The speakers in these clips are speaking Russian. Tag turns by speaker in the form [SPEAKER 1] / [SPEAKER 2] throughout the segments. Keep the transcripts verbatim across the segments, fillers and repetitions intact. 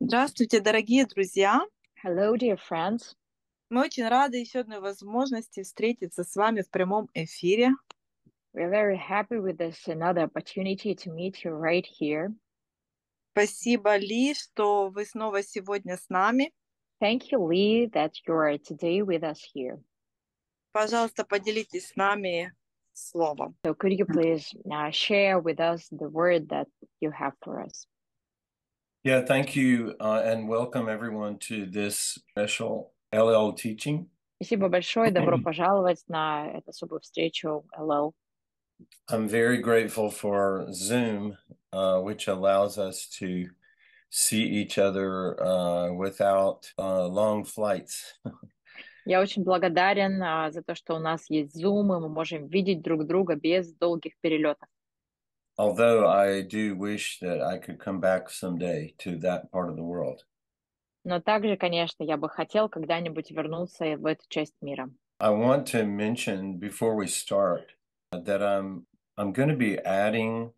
[SPEAKER 1] Здравствуйте, дорогие друзья!
[SPEAKER 2] Hello, dear friends.
[SPEAKER 1] Мы очень рады еще одной возможности встретиться с вами в прямом эфире.
[SPEAKER 2] We're very happy with this another opportunity to meet you right here.
[SPEAKER 1] Спасибо, Ли, что вы снова сегодня с нами.
[SPEAKER 2] Thank you, Lee, that you are today with us here.
[SPEAKER 1] Пожалуйста, поделитесь с нами словом.
[SPEAKER 2] So, could you please uh, share with us the word that you have for us?
[SPEAKER 3] Yeah, thank you, uh, and welcome everyone to this special L L teaching.
[SPEAKER 2] Спасибо большое, добро пожаловать на эту особую встречу эл эл.
[SPEAKER 3] I'm very grateful for Zoom, uh, which allows us to see each other uh, without uh, long flights.
[SPEAKER 2] Я очень благодарен а, за то, что у нас есть Zoom, и мы можем видеть друг друга без долгих перелетов.
[SPEAKER 3] Although I do wish that I could come back someday to that part of the world.
[SPEAKER 2] Но также, конечно, я бы хотел когда-нибудь вернуться в эту часть мира.
[SPEAKER 3] I want to mention before we start that I'm I'm going to be adding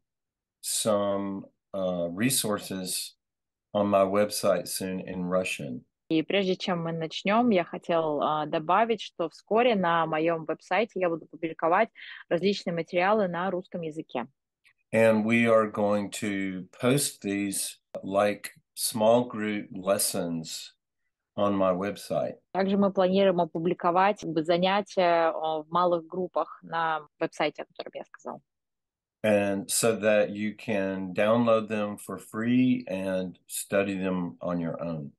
[SPEAKER 3] some uh, resources on my website soon in Russian.
[SPEAKER 2] И прежде чем мы начнем, я хотел а, добавить, что вскоре на моем веб-сайте я буду публиковать различные материалы на русском языке.
[SPEAKER 3] And we are going to post these like small group lessons on my website.
[SPEAKER 2] Также мы планируем опубликовать как бы, занятия а, в малых группах на веб-сайте, о котором я сказал.
[SPEAKER 3] And so that you can download them for free and study them on your own.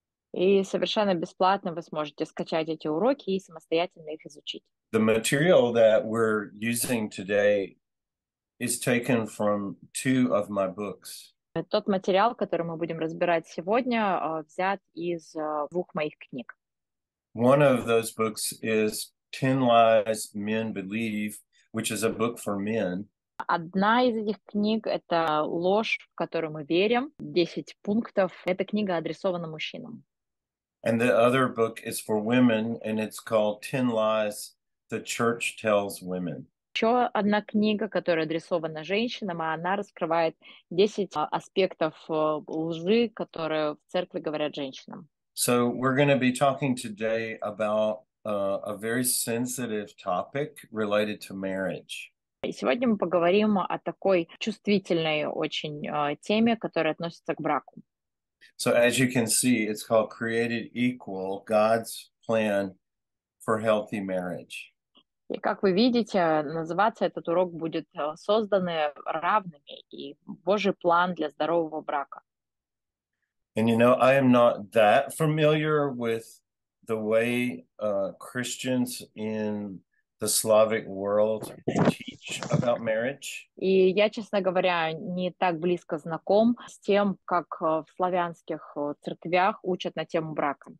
[SPEAKER 2] И совершенно бесплатно вы сможете скачать эти уроки и самостоятельно их изучить.
[SPEAKER 3] The material that we're using today is taken from two of my books.
[SPEAKER 2] Тот материал, который мы будем разбирать сегодня, а, взят из а, двух моих книг.
[SPEAKER 3] One of those books is Ten Lies Men Believe, which is a book for men.
[SPEAKER 2] Одна из этих книг — это «Ложь, в которую мы верим», десять пунктов. Эта книга адресована мужчинам.
[SPEAKER 3] And the other book is for women, and it's called Ten Lies the Church Tells Women.
[SPEAKER 2] Еще одна книга, которая адресована женщинам, а она раскрывает десять а, аспектов э, лжи, которые в церкви говорят женщинам.
[SPEAKER 3] So we're going to be talking today about uh, a very sensitive topic related to marriage.
[SPEAKER 2] И сегодня мы поговорим о такой чувствительной очень э, теме, которая относится к браку.
[SPEAKER 3] So as you can see, it's called Created Equal, God's Plan for Healthy Marriage.
[SPEAKER 2] И как вы видите, называться этот урок будет э, «Созданы равными» и Божий план для здорового брака.
[SPEAKER 3] And you know, I am not that familiar with the way uh, Christians in the Slavic world teach about marriage.
[SPEAKER 2] И я, честно говоря, не так близко знаком с тем, как э, в славянских э, церквях учат на тему брака.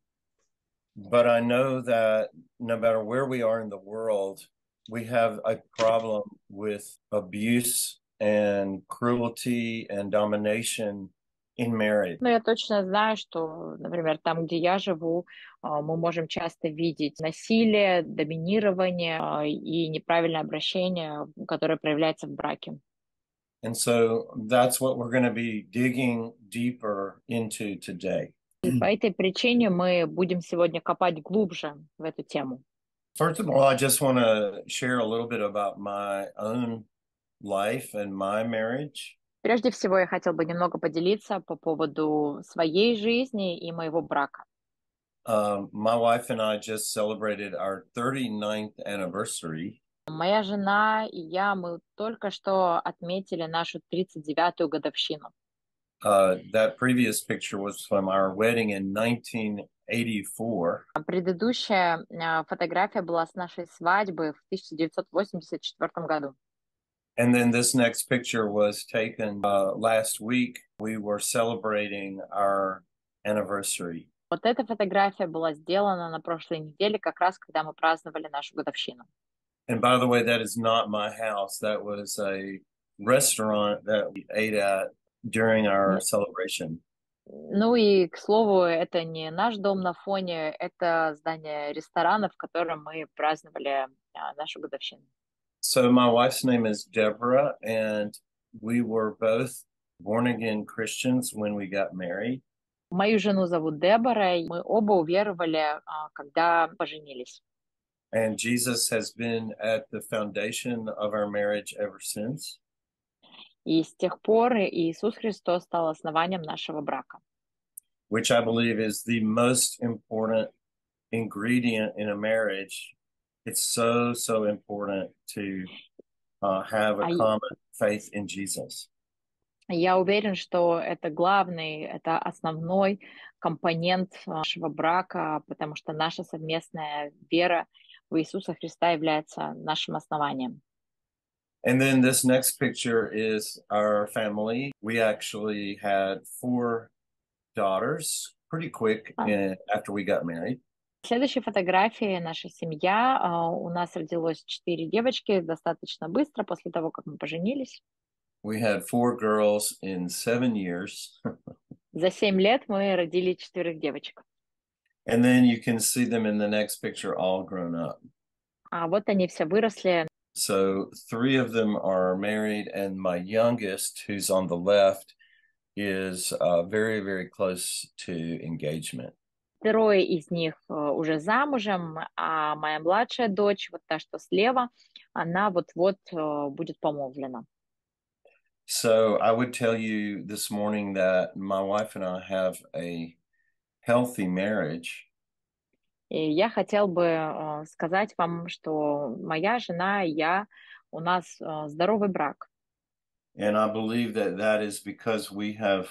[SPEAKER 3] But I know that no matter where we are in the world, we have a problem with abuse and cruelty and domination in marriage.
[SPEAKER 2] Но я точно знаю, что, например, там, где я живу, э, мы можем часто видеть насилие, доминирование э, и неправильное обращение, которое проявляется в браке.
[SPEAKER 3] And so that's what we're going to be digging deeper into today.
[SPEAKER 2] И по этой причине мы будем сегодня копать глубже в эту тему.
[SPEAKER 3] First of all, I just want to share a little bit about my own life and my marriage.
[SPEAKER 2] Прежде всего, я хотел бы немного поделиться по поводу своей жизни и моего брака.
[SPEAKER 3] Um, my wife and I just celebrated our thirty-ninth anniversary.
[SPEAKER 2] Моя жена и я, мы только что отметили нашу тридцать девятую годовщину.
[SPEAKER 3] Uh, that previous picture was from our wedding in nineteen eighty-four.
[SPEAKER 2] А предыдущая э, фотография была с нашей свадьбы в тысяча девятьсот восемьдесят четвёртом году.
[SPEAKER 3] And then this next picture was taken uh, last week. We were celebrating our anniversary.
[SPEAKER 2] Вот эта фотография была сделана на прошлой неделе, как раз когда мы праздновали нашу годовщину.
[SPEAKER 3] And by the way, that is not my house. That was a restaurant that we ate at during our celebration.
[SPEAKER 2] Ну и, к слову, это не наш дом на фоне, это здание ресторана, в котором мы праздновали а, нашу годовщину.
[SPEAKER 3] So my wife's name is Deborah, and we were both born again Christians when we got married.
[SPEAKER 2] Мою жену зовут Дебора, и мы оба уверовали, а, когда поженились.
[SPEAKER 3] And Jesus has been at the foundation of our marriage ever since.
[SPEAKER 2] И с тех пор Иисус Христос стал основанием нашего брака,
[SPEAKER 3] which I believe is the most important ingredient in a marriage. It's so, so important to uh, have a
[SPEAKER 2] А и-
[SPEAKER 3] common faith in Jesus.
[SPEAKER 2] я уверен, что это главный, это основной компонент нашего брака, потому что наша совместная вера в Иисуса Христа является нашим основанием.
[SPEAKER 3] And then this next picture is our family. We actually had four daughters pretty quick
[SPEAKER 2] А,
[SPEAKER 3] in, after we got married.
[SPEAKER 2] В следующей фотографии наша семья. а, У нас родилось четыре девочки достаточно быстро после того, как мы поженились.
[SPEAKER 3] We had four girls in seven years.
[SPEAKER 2] За семь лет мы родили четверых девочек.
[SPEAKER 3] And then you can see them in the next picture all grown up.
[SPEAKER 2] А вот они все выросли.
[SPEAKER 3] So three of them are married, and my youngest, who's on the left, is uh, very, very close to engagement.
[SPEAKER 2] Трое из них э, уже замужем, а моя младшая дочь, вот та, что слева, она вот-вот э, будет помолвлена.
[SPEAKER 3] So I would tell you this morning that my wife and I have a healthy marriage.
[SPEAKER 2] И я хотел бы э, сказать вам, что моя жена и я, у нас э, здоровый брак.
[SPEAKER 3] And I believe that that is because we have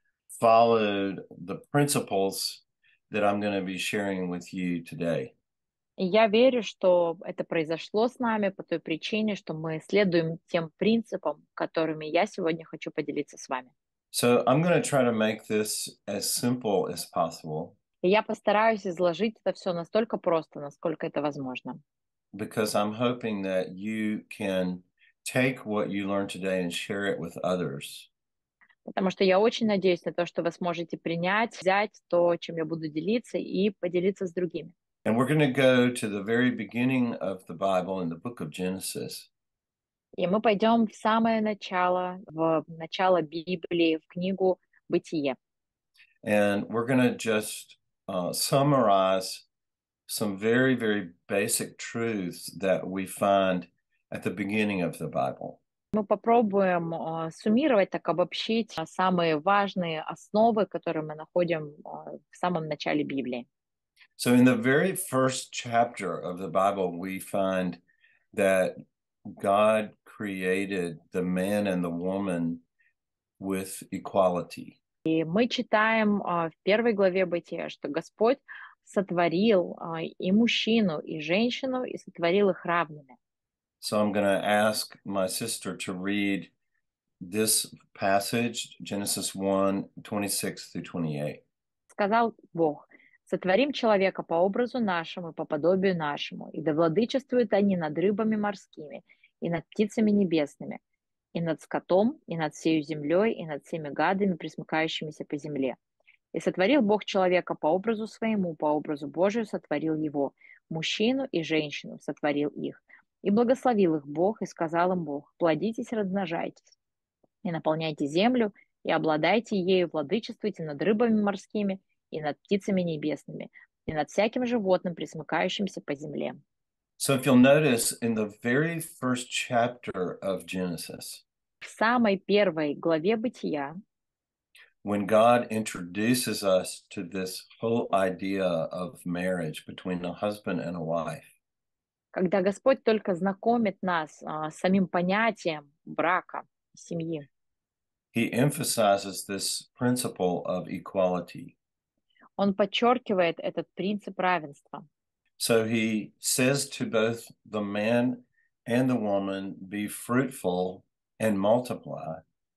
[SPEAKER 3] followed the principles that I'm going to be sharing with you today.
[SPEAKER 2] И я верю, что это произошло с нами по той причине, что мы следуем тем принципам, которыми я сегодня хочу поделиться с вами.
[SPEAKER 3] So I'm going to try to make this as simple as possible.
[SPEAKER 2] И я постараюсь изложить это все настолько просто, насколько это возможно.
[SPEAKER 3] Because I'm hoping that you can take what you learned today and share it with others.
[SPEAKER 2] Потому что я очень надеюсь на то, что вы сможете принять, взять то, чем я буду делиться, и поделиться с другими.
[SPEAKER 3] And we're going to go to the very beginning of the Bible in the book of Genesis.
[SPEAKER 2] И мы пойдем в самое начало, в начало Библии, в книгу «Бытие».
[SPEAKER 3] And we're going to just uh, summarize some very, very basic truths that we find at the beginning of the Bible.
[SPEAKER 2] Мы попробуем э, суммировать, так обобщить э, самые важные основы, которые мы находим э, в самом начале Библии.
[SPEAKER 3] So in the very first chapter of the Bible, we find that God created the man and the woman with equality.
[SPEAKER 2] И мы читаем э, в первой главе Бытия, что Господь сотворил э, и мужчину, и женщину, и сотворил их равными.
[SPEAKER 3] So I'm going to ask my sister to read this passage, Genesis one, twenty-six through twenty-eight.
[SPEAKER 2] Сказал Бог: «Сотворим человека по образу нашему и по подобию нашему, и да владычествуют они над рыбами морскими, и над птицами небесными, и над скотом, и над всею землей, и над всеми гадами, пресмыкающимися по земле. И сотворил Бог человека по образу своему, по образу Божию сотворил его, мужчину и женщину сотворил их. И благословил их Бог, и сказал им Бог: плодитесь, размножайтесь, и наполняйте землю, и обладайте ею, владычествуйте над рыбами морскими, и над птицами небесными, и над всяким животным, пресмыкающимся по земле».
[SPEAKER 3] So if you'll notice, in the very first chapter of Genesis,
[SPEAKER 2] В самой первой главе Бытия,
[SPEAKER 3] when God introduces us to this whole idea of marriage between a husband and a wife,
[SPEAKER 2] когда Господь только знакомит нас а, с самим понятием брака, семьи,
[SPEAKER 3] he emphasizes this principle of equality.
[SPEAKER 2] Он подчеркивает этот принцип равенства.
[SPEAKER 3] So he says to both the man and the woman, be fruitful and multiply.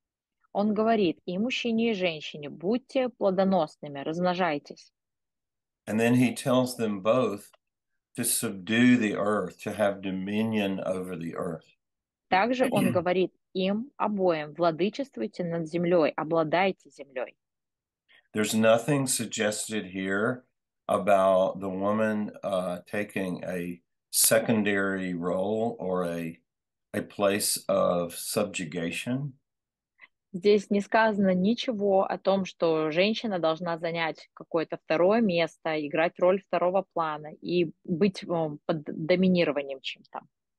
[SPEAKER 2] Он говорит и мужчине, и женщине: будьте плодоносными, размножайтесь.
[SPEAKER 3] And then he tells them both to subdue the earth, to have dominion over the earth.
[SPEAKER 2] Также он говорит им обоим: владычествуйте над землей, обладайте землей.
[SPEAKER 3] There's nothing suggested here about the woman uh, taking a secondary role or a, a place of subjugation.
[SPEAKER 2] Здесь не сказано ничего о том, что женщина должна занять какое-то второе место, играть роль второго плана и быть м, под доминированием чем-то.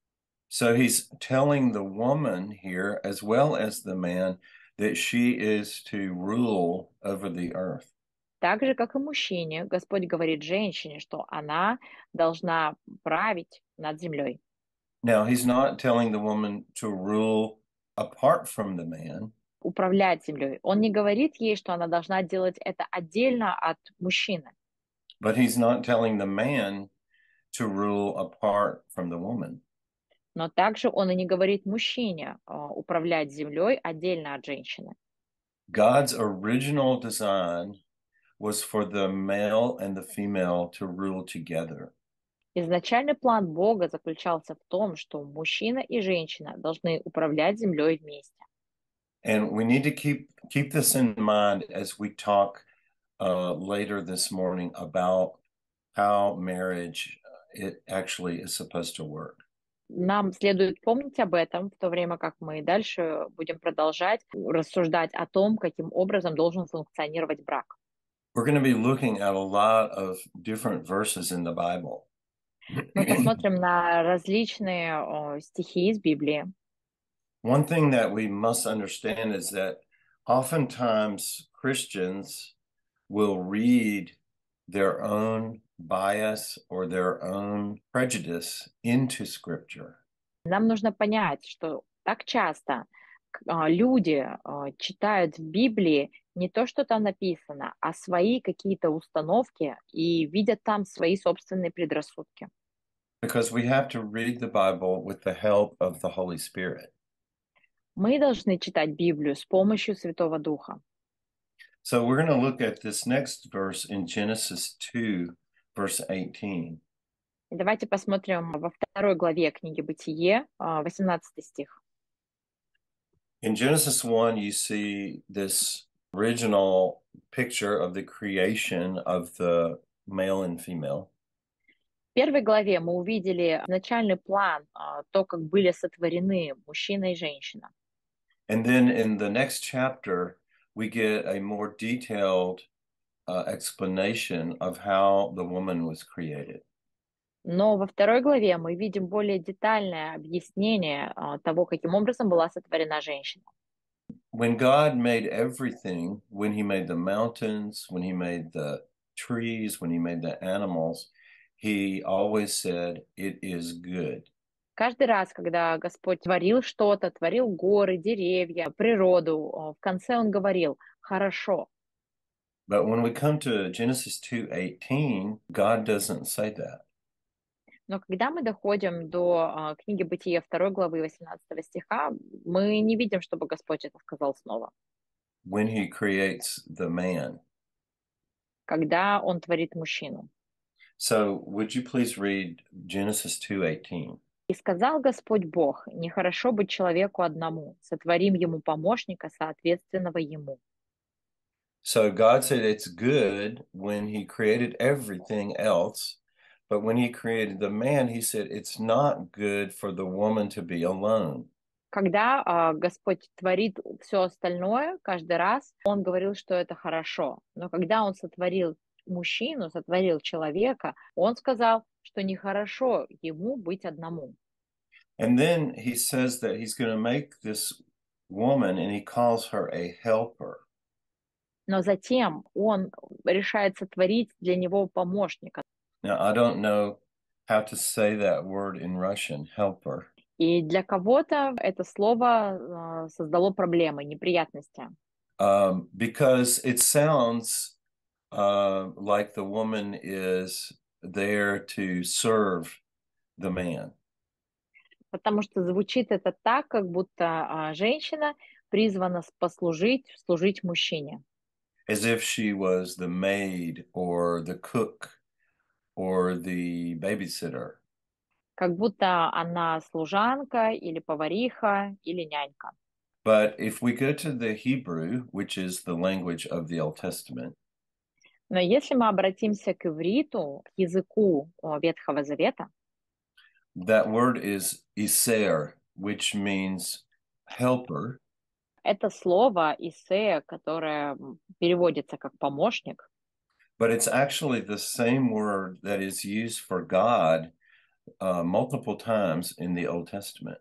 [SPEAKER 3] So he's telling the woman here, as well as the man, that she is to rule over the earth.
[SPEAKER 2] Так же, как и мужчине, Господь говорит женщине, что она должна править над землей.
[SPEAKER 3] Now, he's not telling the woman to rule apart from the man,
[SPEAKER 2] Управлять землей. Он не говорит ей, что она должна делать это отдельно от мужчины.
[SPEAKER 3] but he's not telling the man to rule apart from the woman.
[SPEAKER 2] Но также он и не говорит мужчине а, управлять землей отдельно от женщины.
[SPEAKER 3] God's original design was for the male and the female to rule together.
[SPEAKER 2] Изначальный план Бога заключался в том, что мужчина и женщина должны управлять землей вместе.
[SPEAKER 3] And we need to keep keep this in mind as we talk uh, later this morning about how marriage uh, it actually is supposed to work.
[SPEAKER 2] Нам следует помнить об этом, в то время как мы дальше будем продолжать рассуждать о том, каким образом должен функционировать брак.
[SPEAKER 3] We're going to be looking at a lot of different verses in the Bible.
[SPEAKER 2] Мы посмотрим на различные о, стихи из Библии.
[SPEAKER 3] One thing that we must understand is that oftentimes Christians will read their own bias or their own prejudice into Scripture.
[SPEAKER 2] Нам нужно понять, что так часто к- а, люди а, читают в Библии не то, что там написано, а свои какие-то установки и видят там свои собственные предрассудки.
[SPEAKER 3] Because we have to read the Bible with the help of the Holy Spirit.
[SPEAKER 2] Мы должны читать Библию с помощью Святого Духа.
[SPEAKER 3] So we're going to look at this next verse in Genesis two, verse eighteen.
[SPEAKER 2] И давайте посмотрим во второй главе книги Бытие, а, восемнадцатый стих.
[SPEAKER 3] In Genesis one, you see this original picture of the creation of the male and female.
[SPEAKER 2] В первой главе мы увидели начальный план, а, то, как были сотворены мужчина и женщина.
[SPEAKER 3] And then in the next chapter, we get a more detailed uh, explanation of how the woman was created.
[SPEAKER 2] Но во второй главе мы видим более детальное объяснение а, того, каким образом была сотворена женщина.
[SPEAKER 3] When God made everything, when he made the mountains, when he made the trees, when he made the animals, he always said, "It is good."
[SPEAKER 2] Каждый раз, когда Господь творил что-то, творил горы, деревья, природу, а, в конце Он говорил «хорошо».
[SPEAKER 3] But when we come to Genesis two eighteen, God doesn't say that.
[SPEAKER 2] Но когда мы доходим до а, книги Бытия второй главы восемнадцатого стиха, мы не видим, чтобы Господь это сказал снова.
[SPEAKER 3] When he creates the man.
[SPEAKER 2] Когда Он творит мужчину.
[SPEAKER 3] So would you please read Genesis two eighteen?
[SPEAKER 2] «И сказал Господь Бог, нехорошо быть человеку одному, сотворим ему помощника, соответственного ему».
[SPEAKER 3] So God said it's good when he created everything else, but when he created the man, he said it's not good for the woman to be alone.
[SPEAKER 2] Когда а, Господь творит все остальное, каждый раз Он говорил, что это хорошо. Но когда Он сотворил мужчину, сотворил человека, Он сказал, что нехорошо ему быть одному.
[SPEAKER 3] And then he says that he's going to make this woman, and he calls her a helper.
[SPEAKER 2] Но затем Он решает сотворить для него помощника.
[SPEAKER 3] Now, I don't know how to say that word in Russian, helper.
[SPEAKER 2] И для кого-то это слово а, создало проблемы, неприятности.
[SPEAKER 3] Um, because it sounds uh, like the woman is there to serve the man.
[SPEAKER 2] Потому что звучит это так, как будто а, женщина призвана послужить, служить мужчине.
[SPEAKER 3] As if she was the maid or the cook or the babysitter.
[SPEAKER 2] Как будто она служанка или повариха или нянька.
[SPEAKER 3] But if we go to the Hebrew, which is the language of the Old Testament,
[SPEAKER 2] Но если мы обратимся к ивриту, к языку о, Ветхого Завета,
[SPEAKER 3] that word is iser, which means helper.
[SPEAKER 2] Это слово «исе», которое м, переводится как «помощник»,
[SPEAKER 3] but it's actually the same word that is used for God uh, multiple times in the Old Testament.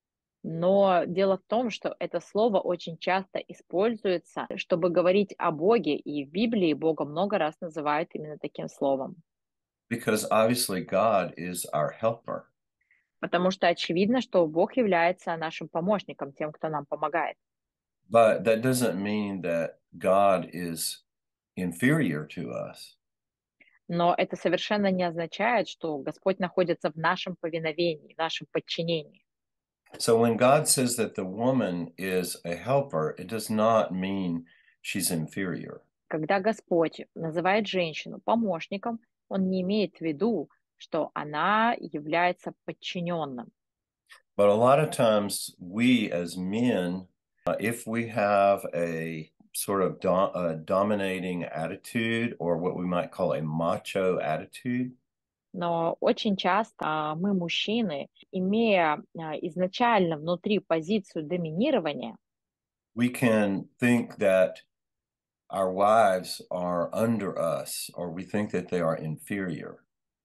[SPEAKER 2] но дело в том, что это слово очень часто используется, чтобы говорить о Боге, и в Библии Бога много раз называют именно таким словом.
[SPEAKER 3] Because obviously God is our helper.
[SPEAKER 2] Потому что очевидно, что Бог является нашим помощником, тем, кто нам помогает.
[SPEAKER 3] But that doesn't mean that God is inferior to us.
[SPEAKER 2] Но это совершенно не означает, что Господь находится в нашем повиновении, в нашем подчинении.
[SPEAKER 3] So when God says that the woman is a helper, it does not mean she's inferior.
[SPEAKER 2] Когда Господь называет женщину помощником, Он не имеет в виду, что она является подчиненным.
[SPEAKER 3] But a lot of times we as men, uh, if we have a sort of do- a dominating attitude or what we might call a macho attitude,
[SPEAKER 2] Но очень часто а, мы, мужчины, имея а, изначально внутри позицию доминирования,
[SPEAKER 3] we can think that our wives are under us or we think that they are inferior.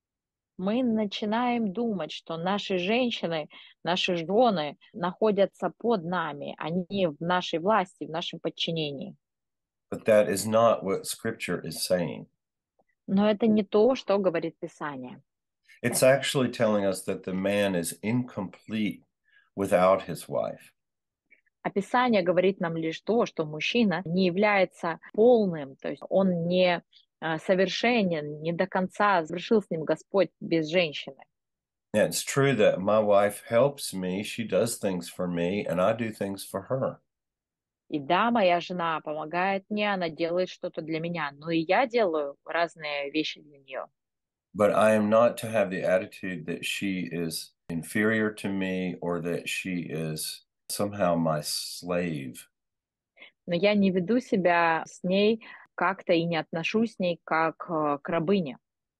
[SPEAKER 2] мы начинаем думать, что наши женщины, наши жены находятся под нами, они в нашей власти, в нашем подчинении.
[SPEAKER 3] But that is not what Scripture is saying.
[SPEAKER 2] Но это не то, что говорит Писание.
[SPEAKER 3] It's actually telling us that the man is incomplete without his wife.
[SPEAKER 2] А Писание говорит нам лишь то, что мужчина не является полным, то есть он не а, совершенен, не до конца совершил с ним Господь без женщины.
[SPEAKER 3] Yeah, it's true that my wife helps me, she does things for me, and I do things for her.
[SPEAKER 2] И да, моя жена помогает мне, она делает что-то для меня, но и я делаю разные вещи для нее.
[SPEAKER 3] But I am not to have the attitude that she is inferior to me or that she is somehow my slave.
[SPEAKER 2] Но я не веду себя с ней как-то и не отношусь с ней как э, к рабыне.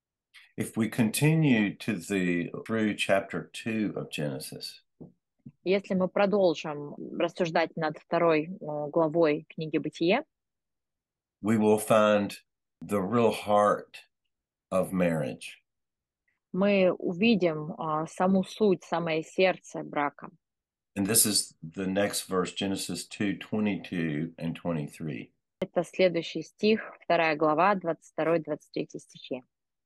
[SPEAKER 3] If we continue to the through chapter two of Genesis,
[SPEAKER 2] Если мы продолжим рассуждать над второй э, главой книги «Бытие»,
[SPEAKER 3] we will find the real heart of marriage.
[SPEAKER 2] мы увидим а, саму суть, самое сердце брака.
[SPEAKER 3] And this is the next verse, Genesis two, twenty-two and twenty-three.
[SPEAKER 2] Это следующий стих, вторая глава, двадцать второй двадцать третий стихи.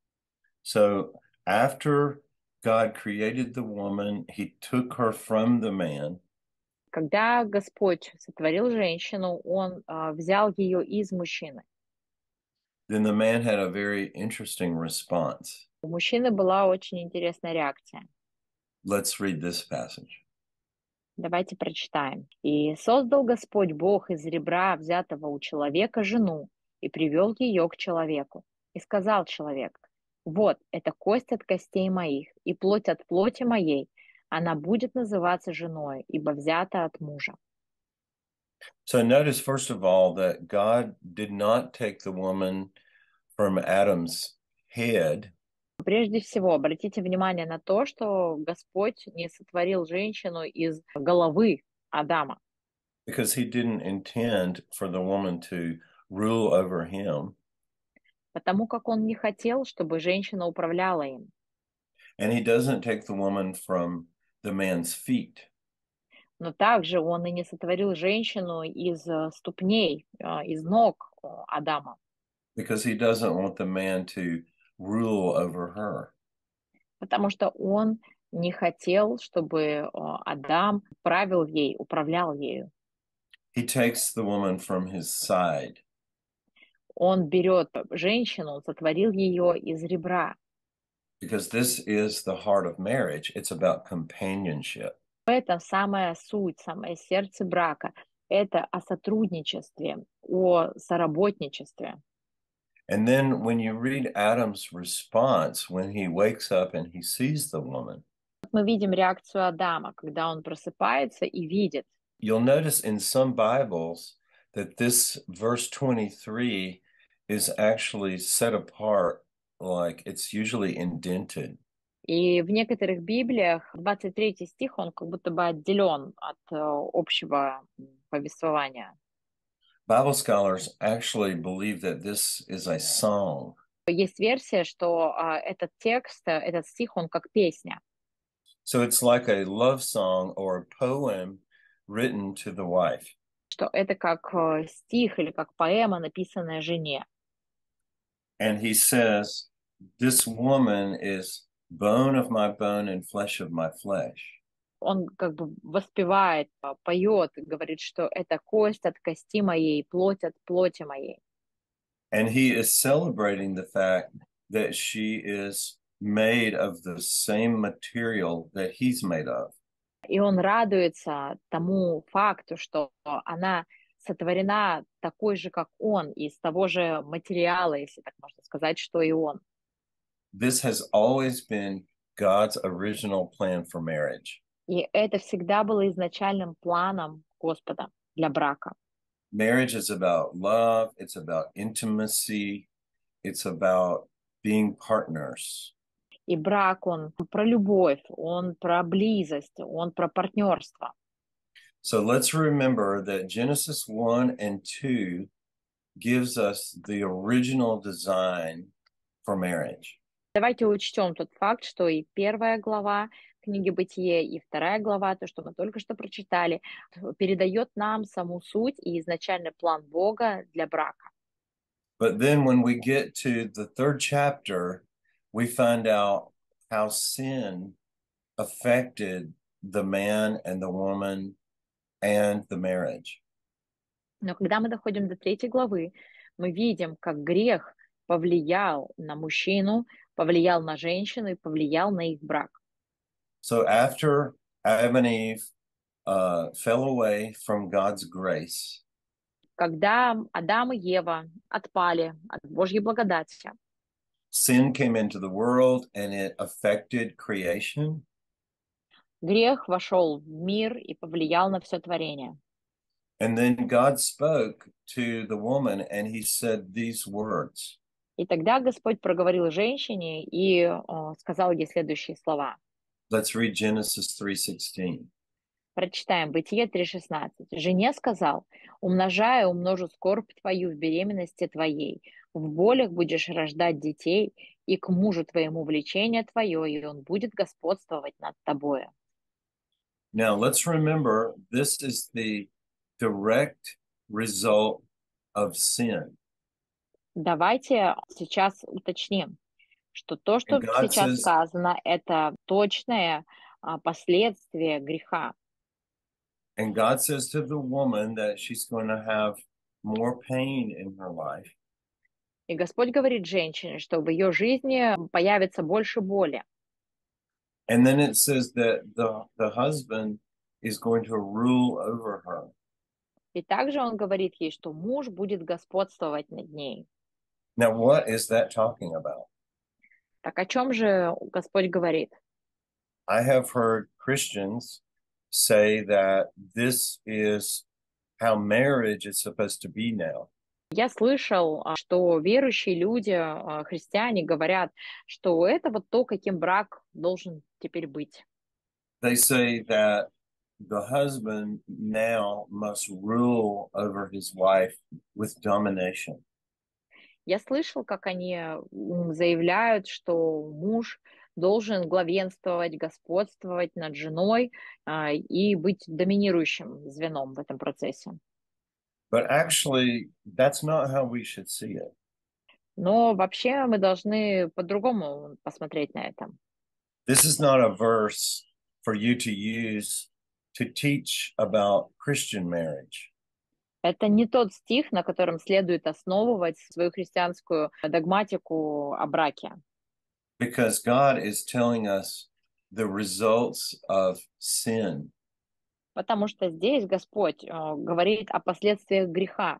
[SPEAKER 3] So after God created the woman, he took her from the man.
[SPEAKER 2] Когда Господь сотворил женщину, Он а, взял ее из мужчины.
[SPEAKER 3] Then the man had a very interesting response.
[SPEAKER 2] У мужчины была очень интересная реакция.
[SPEAKER 3] Let's read this passage.
[SPEAKER 2] Давайте прочитаем. «И создал Господь Бог из ребра, взятого у человека, жену, и привел ее к человеку. И сказал человек: вот, это кость от костей моих, и плоть от плоти моей, она будет называться женой, ибо взята от мужа».
[SPEAKER 3] So notice, first of all, that God did not take the woman from Adam's head.
[SPEAKER 2] Прежде всего, обратите внимание на то, что Господь не сотворил женщину из головы Адама,
[SPEAKER 3] Because he didn't intend for the woman to rule over him.
[SPEAKER 2] потому как Он не хотел, чтобы женщина управляла им.
[SPEAKER 3] And he doesn't take the woman from the man's feet.
[SPEAKER 2] Но также Он и не сотворил женщину из э, ступней, э, из ног э, Адама,
[SPEAKER 3] Because he doesn't want the man to rule over her.
[SPEAKER 2] потому что Он не хотел, чтобы э, Адам правил ей, управлял ею.
[SPEAKER 3] He takes the woman from his side.
[SPEAKER 2] Он берет женщину, он сотворил ее из ребра.
[SPEAKER 3] Because this is the heart of marriage. It's about companionship.
[SPEAKER 2] Это самая суть, самое сердце брака. Это о сотрудничестве, о соработничестве.
[SPEAKER 3] And then when you read Adam's response, when he wakes up and he sees the woman,
[SPEAKER 2] Мы видим реакцию Адама, когда он просыпается и видит.
[SPEAKER 3] you'll notice in some Bibles that this verse twenty-three is actually set apart, like it's usually indented.
[SPEAKER 2] И в некоторых Библиях двадцать третий стих, он как будто бы отделен от э, общего м, повествования.
[SPEAKER 3] Bible scholars actually believe that this is a song.
[SPEAKER 2] Есть версия, что а, этот текст, э, этот стих, он как песня.
[SPEAKER 3] So it's like a love song or a poem written to the wife.
[SPEAKER 2] Что это как э, стих или как поэма, написанная жене.
[SPEAKER 3] And he says, this woman is bone of my bone and flesh of my flesh.
[SPEAKER 2] Он как бы воспевает, а, поет, говорит, что это кость от кости моей, плоть от плоти моей.
[SPEAKER 3] And he is celebrating the fact that she is made of the same material that he's made of.
[SPEAKER 2] И он радуется тому факту, что она сотворена такой же, как он, из того же материала, если так можно сказать, что и он.
[SPEAKER 3] This has always been God's original plan for marriage.
[SPEAKER 2] И это всегда было изначальным планом Господа для брака.
[SPEAKER 3] Marriage is about love, it's about intimacy, it's about being partners.
[SPEAKER 2] И брак, он про любовь, он про близость, он про партнерство.
[SPEAKER 3] So let's remember that Genesis one and two gives us the original design for marriage.
[SPEAKER 2] Давайте учтем тот факт, что и первая глава книги «Бытие», и вторая глава, то, что мы только что прочитали, передает нам саму суть и изначальный план Бога для брака.
[SPEAKER 3] But then when we get to the third chapter, we find out how sin affected the man and the woman and the marriage.
[SPEAKER 2] Но когда мы доходим до третьей главы, мы видим, как грех повлиял на мужчину, повлиял на женщину и повлиял на их брак.
[SPEAKER 3] So after Adam and Eve uh, fell away from God's grace,
[SPEAKER 2] Когда Адам и Ева отпали от Божьей благодати,
[SPEAKER 3] sin came into the world and it affected creation.
[SPEAKER 2] грех вошел в мир и повлиял на все творение.
[SPEAKER 3] And then God spoke to the woman and he said these words.
[SPEAKER 2] И тогда Господь проговорил женщине и о, сказал ей следующие слова.
[SPEAKER 3] Let's read Genesis three sixteen.
[SPEAKER 2] Прочитаем Бытие три шестнадцать. «Жене сказал, умножая, умножу скорбь твою в беременности твоей, в болях будешь рождать детей, и к мужу твоему влечение твое, и он будет господствовать над тобою».
[SPEAKER 3] Now let's remember this is the direct result of sin.
[SPEAKER 2] Давайте сейчас уточним, что то, что
[SPEAKER 3] And God
[SPEAKER 2] сейчас
[SPEAKER 3] says,
[SPEAKER 2] сказано, это точное а, последствие греха.
[SPEAKER 3] and God says to the woman that she's going to have more pain in her life.
[SPEAKER 2] И Господь говорит женщине, что в ее жизни появится больше боли.
[SPEAKER 3] And then it says that the, the husband is going to rule over her.
[SPEAKER 2] И также он говорит ей, что муж будет господствовать над ней.
[SPEAKER 3] Now, what is that talking about?
[SPEAKER 2] Так о чем же Господь говорит?
[SPEAKER 3] I have heard Christians say that this is how marriage is supposed to be now.
[SPEAKER 2] Я слышал, а, что верующие люди, а, христиане, говорят, что это вот то, каким брак должен теперь быть.
[SPEAKER 3] They say that the husband now must rule over his wife with domination.
[SPEAKER 2] Я слышал, как они м, заявляют, что муж должен главенствовать, господствовать над женой а, и быть доминирующим звеном в этом процессе.
[SPEAKER 3] But actually, that's not how we should see it.
[SPEAKER 2] Но вообще мы должны по-другому посмотреть на это.
[SPEAKER 3] This is not a verse for you to use to teach about Christian marriage.
[SPEAKER 2] Это не тот стих, на котором следует основывать свою христианскую догматику о браке.
[SPEAKER 3] Because God is telling us the results of sin.
[SPEAKER 2] Потому что здесь Господь э, говорит о последствиях греха.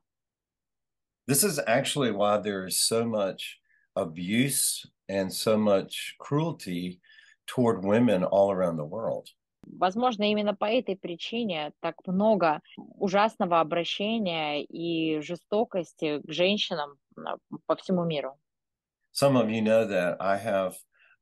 [SPEAKER 3] This is actually why there is so much abuse and so much cruelty toward women all around the world.
[SPEAKER 2] Возможно, именно по этой причине так много ужасного обращения и жестокости к женщинам э, по всему миру.
[SPEAKER 3] Some of you know that I have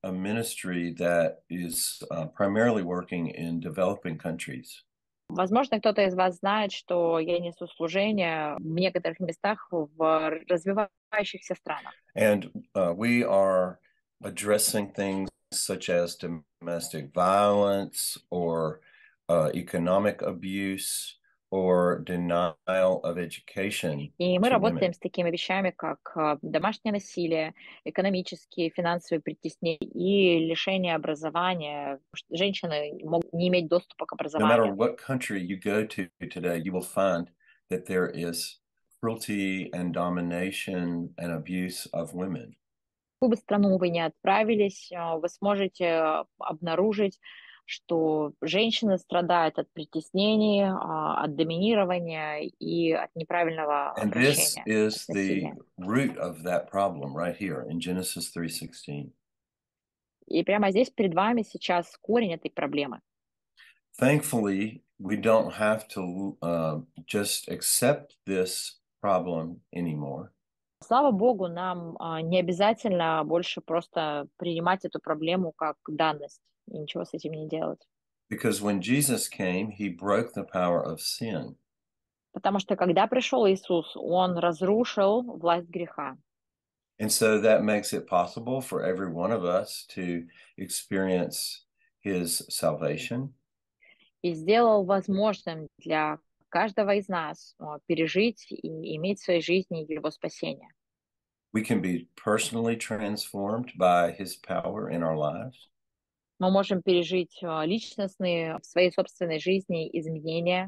[SPEAKER 3] a ministry that is uh, primarily working in developing countries.
[SPEAKER 2] Возможно, кто-то из вас знает, что я несу служение в некоторых местах в развивающихся странах.
[SPEAKER 3] And uh, we are addressing things such as domestic violence or uh, economic abuse or denial of education
[SPEAKER 2] И мы
[SPEAKER 3] to
[SPEAKER 2] работаем
[SPEAKER 3] women.
[SPEAKER 2] с такими вещами, как э, домашнее насилие, экономические, финансовые притеснения и лишение образования. Женщины могут не иметь доступа к
[SPEAKER 3] No matter
[SPEAKER 2] образованию.
[SPEAKER 3] what country you go to today, you will find that there is cruelty and domination and abuse of women.
[SPEAKER 2] В какую бы страну вы ни отправились, э, вы сможете э, обнаружить, что женщины страдают от притеснений, а, от доминирования и от неправильного
[SPEAKER 3] And this
[SPEAKER 2] обращения,
[SPEAKER 3] is
[SPEAKER 2] от
[SPEAKER 3] the
[SPEAKER 2] насилия.
[SPEAKER 3] root of that problem right here in Genesis three sixteen.
[SPEAKER 2] И прямо здесь перед вами сейчас корень этой проблемы.
[SPEAKER 3] Thankfully, we don't have to uh, just accept this problem anymore.
[SPEAKER 2] Слава Богу, нам а, не обязательно больше просто принимать эту проблему как данность и ничего с этим не делать.
[SPEAKER 3] Because when Jesus came, he broke the power of sin.
[SPEAKER 2] Потому что когда пришел Иисус, Он разрушил власть греха.
[SPEAKER 3] And so that makes it possible for every one of us to experience his salvation.
[SPEAKER 2] И сделал возможным для каждого из нас а, пережить и иметь в своей жизни Его спасение.
[SPEAKER 3] We can be personally transformed by his power in our lives.
[SPEAKER 2] Мы можем пережить а, личностные в своей собственной жизни изменения.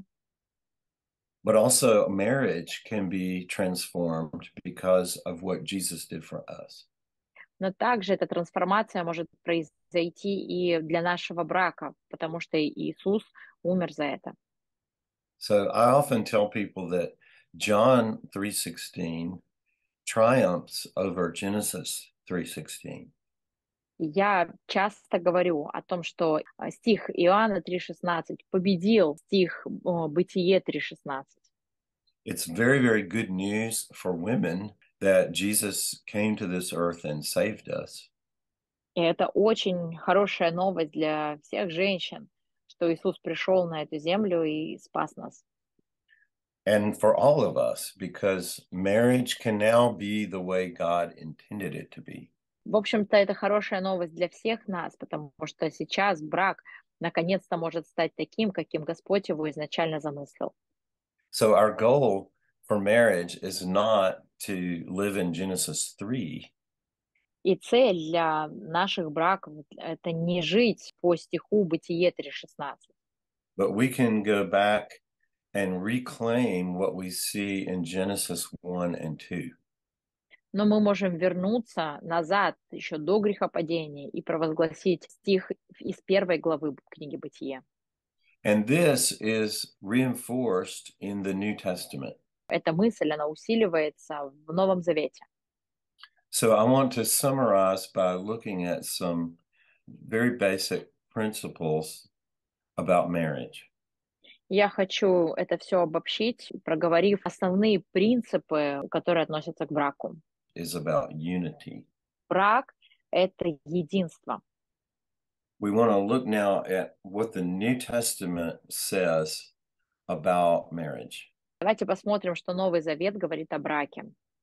[SPEAKER 3] But also, marriage can be transformed because of what Jesus did for us.
[SPEAKER 2] Но также эта трансформация может произойти и для нашего брака, потому что Иисус умер за это.
[SPEAKER 3] So I often tell people that John three sixteen triumphs over Genesis three sixteen.
[SPEAKER 2] Я часто говорю о том, что а, стих Иоанна три шестнадцать победил стих о, Бытие три шестнадцать.
[SPEAKER 3] It's very, very good news for women that Jesus came to this earth and saved us.
[SPEAKER 2] И это очень хорошая новость для всех женщин, что Иисус пришел на эту землю и спас нас.
[SPEAKER 3] And for all of us, because marriage can now be the way God intended it to be.
[SPEAKER 2] В общем-то, это хорошая новость для всех нас, потому что сейчас брак наконец-то может стать таким, каким Господь его изначально замыслил.
[SPEAKER 3] So our goal for marriage is not to live in Genesis three,
[SPEAKER 2] И цель для наших браков — это не жить по стиху Бытие три шестнадцать,
[SPEAKER 3] but we can go back and reclaim what we see in Genesis one and two.
[SPEAKER 2] но мы можем вернуться назад еще до грехопадения и провозгласить стих из первой главы книги Бытие.
[SPEAKER 3] And this is reinforced in the New Testament.
[SPEAKER 2] Эта мысль, она усиливается в Новом Завете.
[SPEAKER 3] So I want to summarize by looking at some very basic principles about marriage.
[SPEAKER 2] Я хочу это все обобщить, проговорив основные принципы, которые относятся к браку.
[SPEAKER 3] Is about unity.
[SPEAKER 2] Брак — это единство.
[SPEAKER 3] We want to look now at what the New Testament says about marriage.
[SPEAKER 2] Давайте посмотрим, что Новый Завет говорит о браке.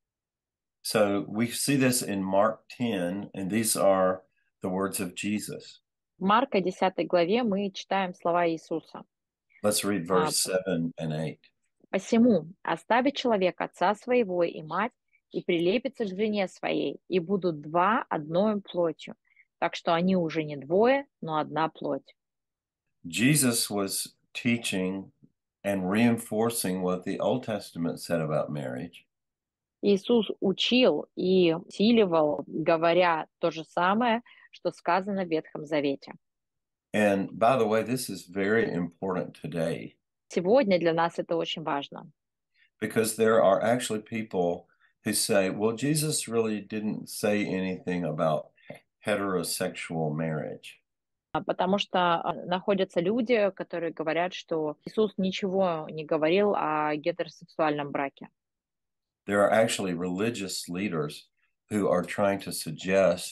[SPEAKER 3] So we see this in Mark ten, and these are the words of Jesus.
[SPEAKER 2] В Марка десятой главе мы читаем слова Иисуса.
[SPEAKER 3] Let's read verse seven and eight.
[SPEAKER 2] «Посему оставит человек отца своего и мать, и прилепится к жене своей, и будут два одною плотью. Так что они уже не двое, но одна плоть».
[SPEAKER 3] Jesus was teaching and reinforcing what the Old Testament said about marriage.
[SPEAKER 2] Иисус учил и усиливал, говоря то же самое, что сказано в Ветхом Завете.
[SPEAKER 3] And by the way, this is very important today.
[SPEAKER 2] Сегодня для нас это очень важно.
[SPEAKER 3] Because there are actually people who say, well, Jesus really didn't say anything about heterosexual marriage.
[SPEAKER 2] Потому что находятся люди, которые говорят, что Иисус ничего не говорил о гетеросексуальном браке.
[SPEAKER 3] There are actually religious leaders who are trying to suggest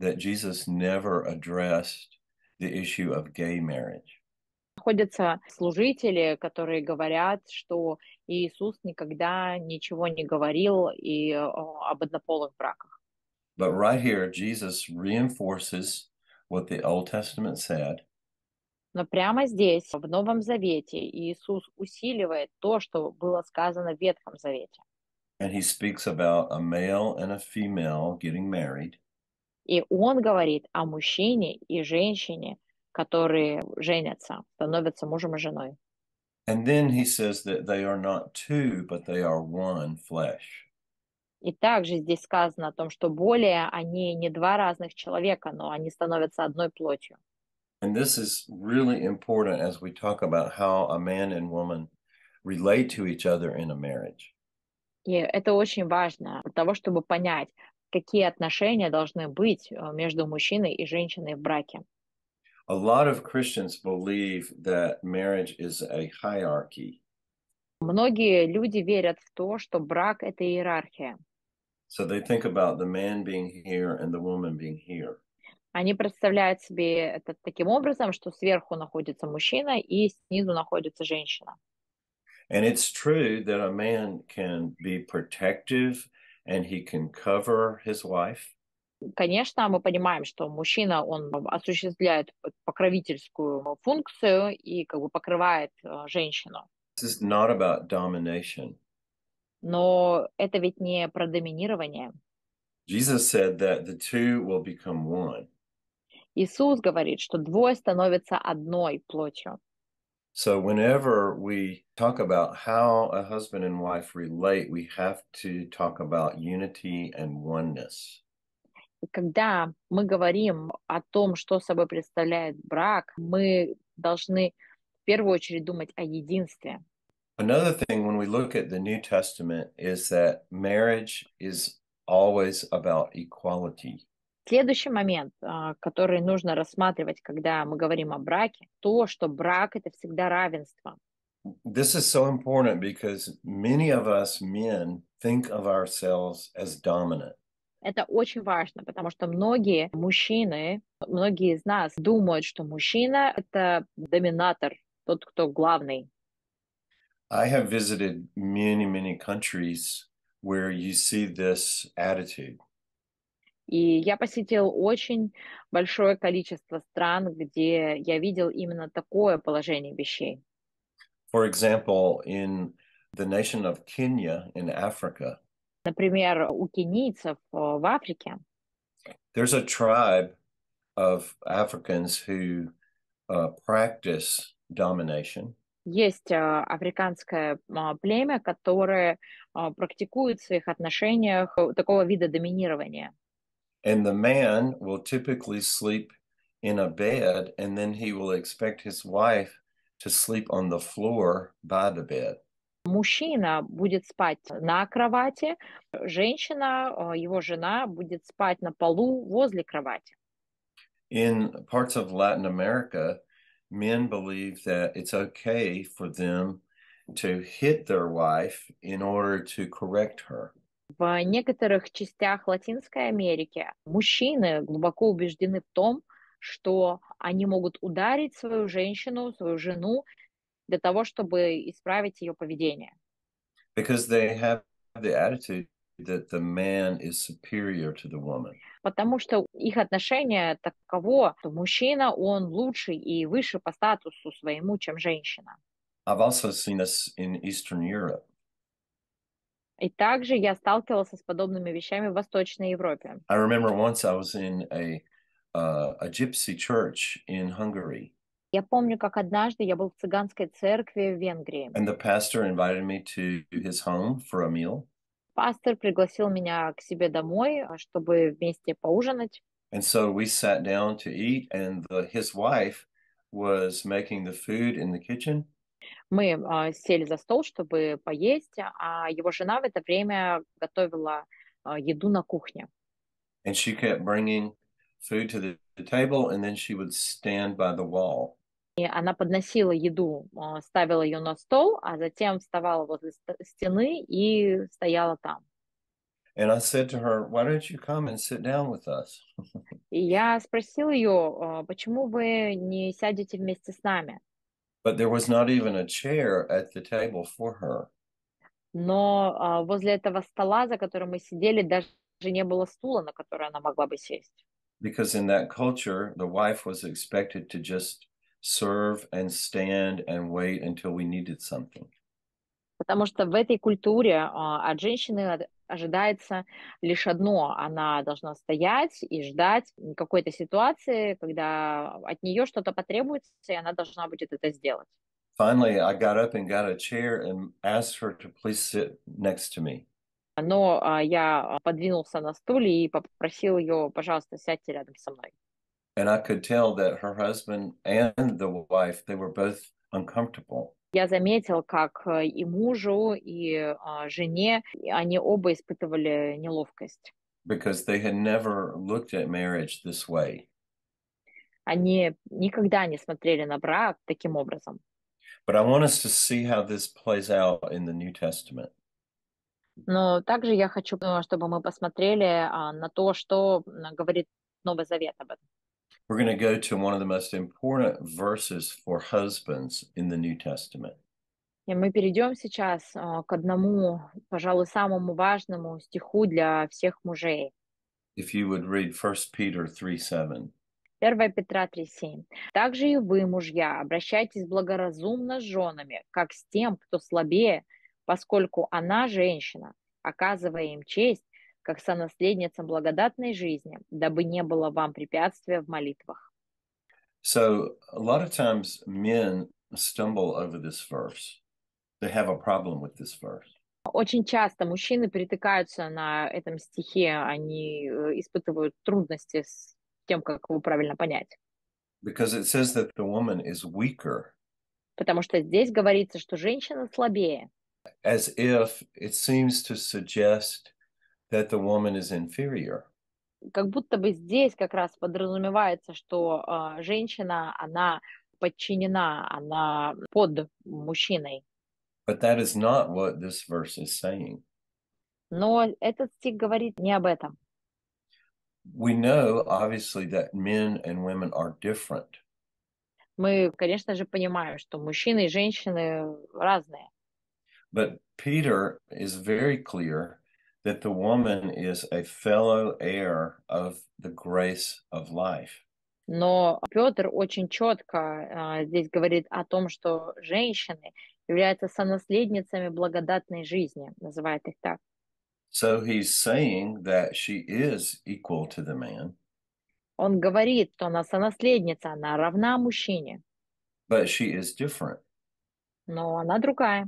[SPEAKER 3] that Jesus never addressed the issue of gay marriage.
[SPEAKER 2] Находятся служители, которые говорят, что Иисус никогда ничего не говорил и о, об однополых браках.
[SPEAKER 3] But right here, Jesus reinforces what the Old Testament said.
[SPEAKER 2] Но прямо здесь, в Новом Завете, Иисус усиливает то, что было сказано в Ветхом Завете.
[SPEAKER 3] And he speaks about a male and a female getting married.
[SPEAKER 2] И Он говорит о мужчине и женщине, которые женятся, становятся мужем и женой.
[SPEAKER 3] And then he says that they are not two, but they are one flesh.
[SPEAKER 2] И также здесь сказано о том, что более они не два разных человека, но они становятся одной плотью.
[SPEAKER 3] And this is really important as we talk about how a man and woman relate to each other in a marriage.
[SPEAKER 2] И это очень важно для того, чтобы понять, какие отношения должны быть между мужчиной и женщиной в браке.
[SPEAKER 3] A lot of Christians believe that marriage is a hierarchy.
[SPEAKER 2] Многие люди верят в то, что брак — это иерархия.
[SPEAKER 3] So they think about the man being here and the woman being here.
[SPEAKER 2] Они представляют себе это таким образом, что сверху находится мужчина и снизу находится женщина.
[SPEAKER 3] And it's true that a man can be protective and he can cover his wife.
[SPEAKER 2] Конечно, мы понимаем, что мужчина, он осуществляет покровительскую функцию и как бы покрывает э, женщину.
[SPEAKER 3] This is not about domination.
[SPEAKER 2] Но это ведь не про доминирование.
[SPEAKER 3] Jesus said that the two will become one.
[SPEAKER 2] Иисус говорит, что двое становятся одной плотью.
[SPEAKER 3] So whenever we talk about how a husband and wife relate, we have to talk about unity and oneness.
[SPEAKER 2] И когда мы говорим о том, что собой представляет брак, мы должны в первую очередь думать о единстве.
[SPEAKER 3] Another thing when we look at the New Testament is that marriage is always about equality.
[SPEAKER 2] Следующий момент, а, который нужно рассматривать, когда мы говорим о браке, то, что брак — это всегда равенство.
[SPEAKER 3] This is so important because many of us men think of ourselves as dominant.
[SPEAKER 2] Это очень важно, потому что многие мужчины, многие из нас думают, что мужчина — это доминатор, тот, кто главный.
[SPEAKER 3] I have visited many, many countries where you see this attitude.
[SPEAKER 2] И я посетил очень большое количество стран, где я видел именно такое положение вещей.
[SPEAKER 3] For example, in the nation of Kenya in Africa,
[SPEAKER 2] Например, у кенийцев э, в Африке
[SPEAKER 3] there's a tribe of Africans who uh, practice domination.
[SPEAKER 2] есть э, африканское э, племя, которое э, практикует в своих отношениях э, такого вида доминирования.
[SPEAKER 3] And the man will typically sleep in a bed, and then he will expect his wife to sleep on the floor by the bed.
[SPEAKER 2] Мужчина будет спать на кровати, женщина, э, его жена, будет спать на полу возле кровати.
[SPEAKER 3] In parts of Latin America, men believe that it's okay for them to hit their wife in order to correct her.
[SPEAKER 2] В некоторых частях Латинской Америки мужчины глубоко убеждены в том, что они могут ударить свою женщину, свою жену для того, чтобы исправить ее поведение.
[SPEAKER 3] Because they have the attitude that the man is superior to the woman.
[SPEAKER 2] Потому что их отношение таково, что мужчина, он лучше и выше по статусу своему, чем женщина.
[SPEAKER 3] I've also seen this in Eastern Europe.
[SPEAKER 2] И также я сталкивался с подобными вещами в Восточной Европе.
[SPEAKER 3] I remember once I was in a uh, a gypsy church in Hungary.
[SPEAKER 2] Я помню, как однажды я был в цыганской церкви в Венгрии.
[SPEAKER 3] And the pastor invited me to his home for a meal.
[SPEAKER 2] Пастор пригласил меня к себе домой, чтобы вместе поужинать.
[SPEAKER 3] And so we sat down to eat, and the, his wife was making the food in the kitchen.
[SPEAKER 2] Мы э, сели за стол, чтобы поесть, а его жена в это время готовила э, еду на кухне.
[SPEAKER 3] And she kept bringing food to the, the table, and then she would stand by the wall.
[SPEAKER 2] И она подносила еду, э, ставила ее на стол, а затем вставала возле стены и стояла там.
[SPEAKER 3] And I said to her, "Why don't you come and sit down with us?"
[SPEAKER 2] И я спросил ее, почему вы не сядете вместе с нами?
[SPEAKER 3] But there was not even a chair at the table for her.
[SPEAKER 2] Но а, возле этого стола, за которым мы сидели, даже не было стула, на который она могла бы сесть.
[SPEAKER 3] Because in that culture, the wife was expected to just serve and stand and wait until we needed something.
[SPEAKER 2] Потому что в этой культуре а, от женщины ожидается лишь одно. Она должна стоять и ждать какой-то ситуации, когда от нее что-то потребуется, и она должна будет это сделать.
[SPEAKER 3] Finally, I got up and got a chair and asked her to please sit next to me.
[SPEAKER 2] Но а, я подвинулся на стуле и попросил ее, пожалуйста, сядьте рядом со мной.
[SPEAKER 3] And I could tell that her husband and the wife, they were both uncomfortable.
[SPEAKER 2] Я заметил, как и мужу, и а, жене, они оба испытывали неловкость.
[SPEAKER 3] Because they had never looked at marriage this way.
[SPEAKER 2] Они никогда не смотрели на брак таким образом.
[SPEAKER 3] But I want us to see how this plays out in the New Testament.
[SPEAKER 2] Но также я хочу, чтобы мы посмотрели а, на то, что говорит Новый Завет об этом.
[SPEAKER 3] We're going to go to one of the most important verses for husbands in the New Testament.
[SPEAKER 2] И мы перейдем сейчас а, к одному, пожалуй, самому важному стиху для всех мужей.
[SPEAKER 3] If you would read First Peter three seven.
[SPEAKER 2] первое Петра три семь. «Также и вы, мужья, обращайтесь благоразумно с женами, как с тем, кто слабее, поскольку она, женщина, оказывая им честь, как сонаследница благодатной жизни, дабы не было вам препятствия в молитвах».
[SPEAKER 3] So a lot of times men stumble over this verse. They have a problem with this verse.
[SPEAKER 2] Очень часто мужчины притыкаются на этом стихе, они испытывают трудности с тем, как его правильно понять.
[SPEAKER 3] Because it says that the woman is weaker.
[SPEAKER 2] Потому что здесь говорится, что женщина слабее.
[SPEAKER 3] As if it seems to suggest that the woman is inferior.
[SPEAKER 2] Как будто бы здесь как раз подразумевается, что э, женщина, она подчинена, она под мужчиной.
[SPEAKER 3] But that is not what this verse is saying.
[SPEAKER 2] Но этот стих говорит не об этом.
[SPEAKER 3] We know, obviously, that men and women are different.
[SPEAKER 2] Мы, конечно же, понимаем, что мужчины и женщины разные.
[SPEAKER 3] But Peter is very clear that the woman is a fellow heir of the grace of life.
[SPEAKER 2] Но Петр очень четко э, здесь говорит о том, что женщины являются сонаследницами благодатной жизни, называет их так.
[SPEAKER 3] So he's saying that she is equal to the man.
[SPEAKER 2] Он говорит, что она сонаследница, она равна мужчине.
[SPEAKER 3] But she is different.
[SPEAKER 2] Но она другая.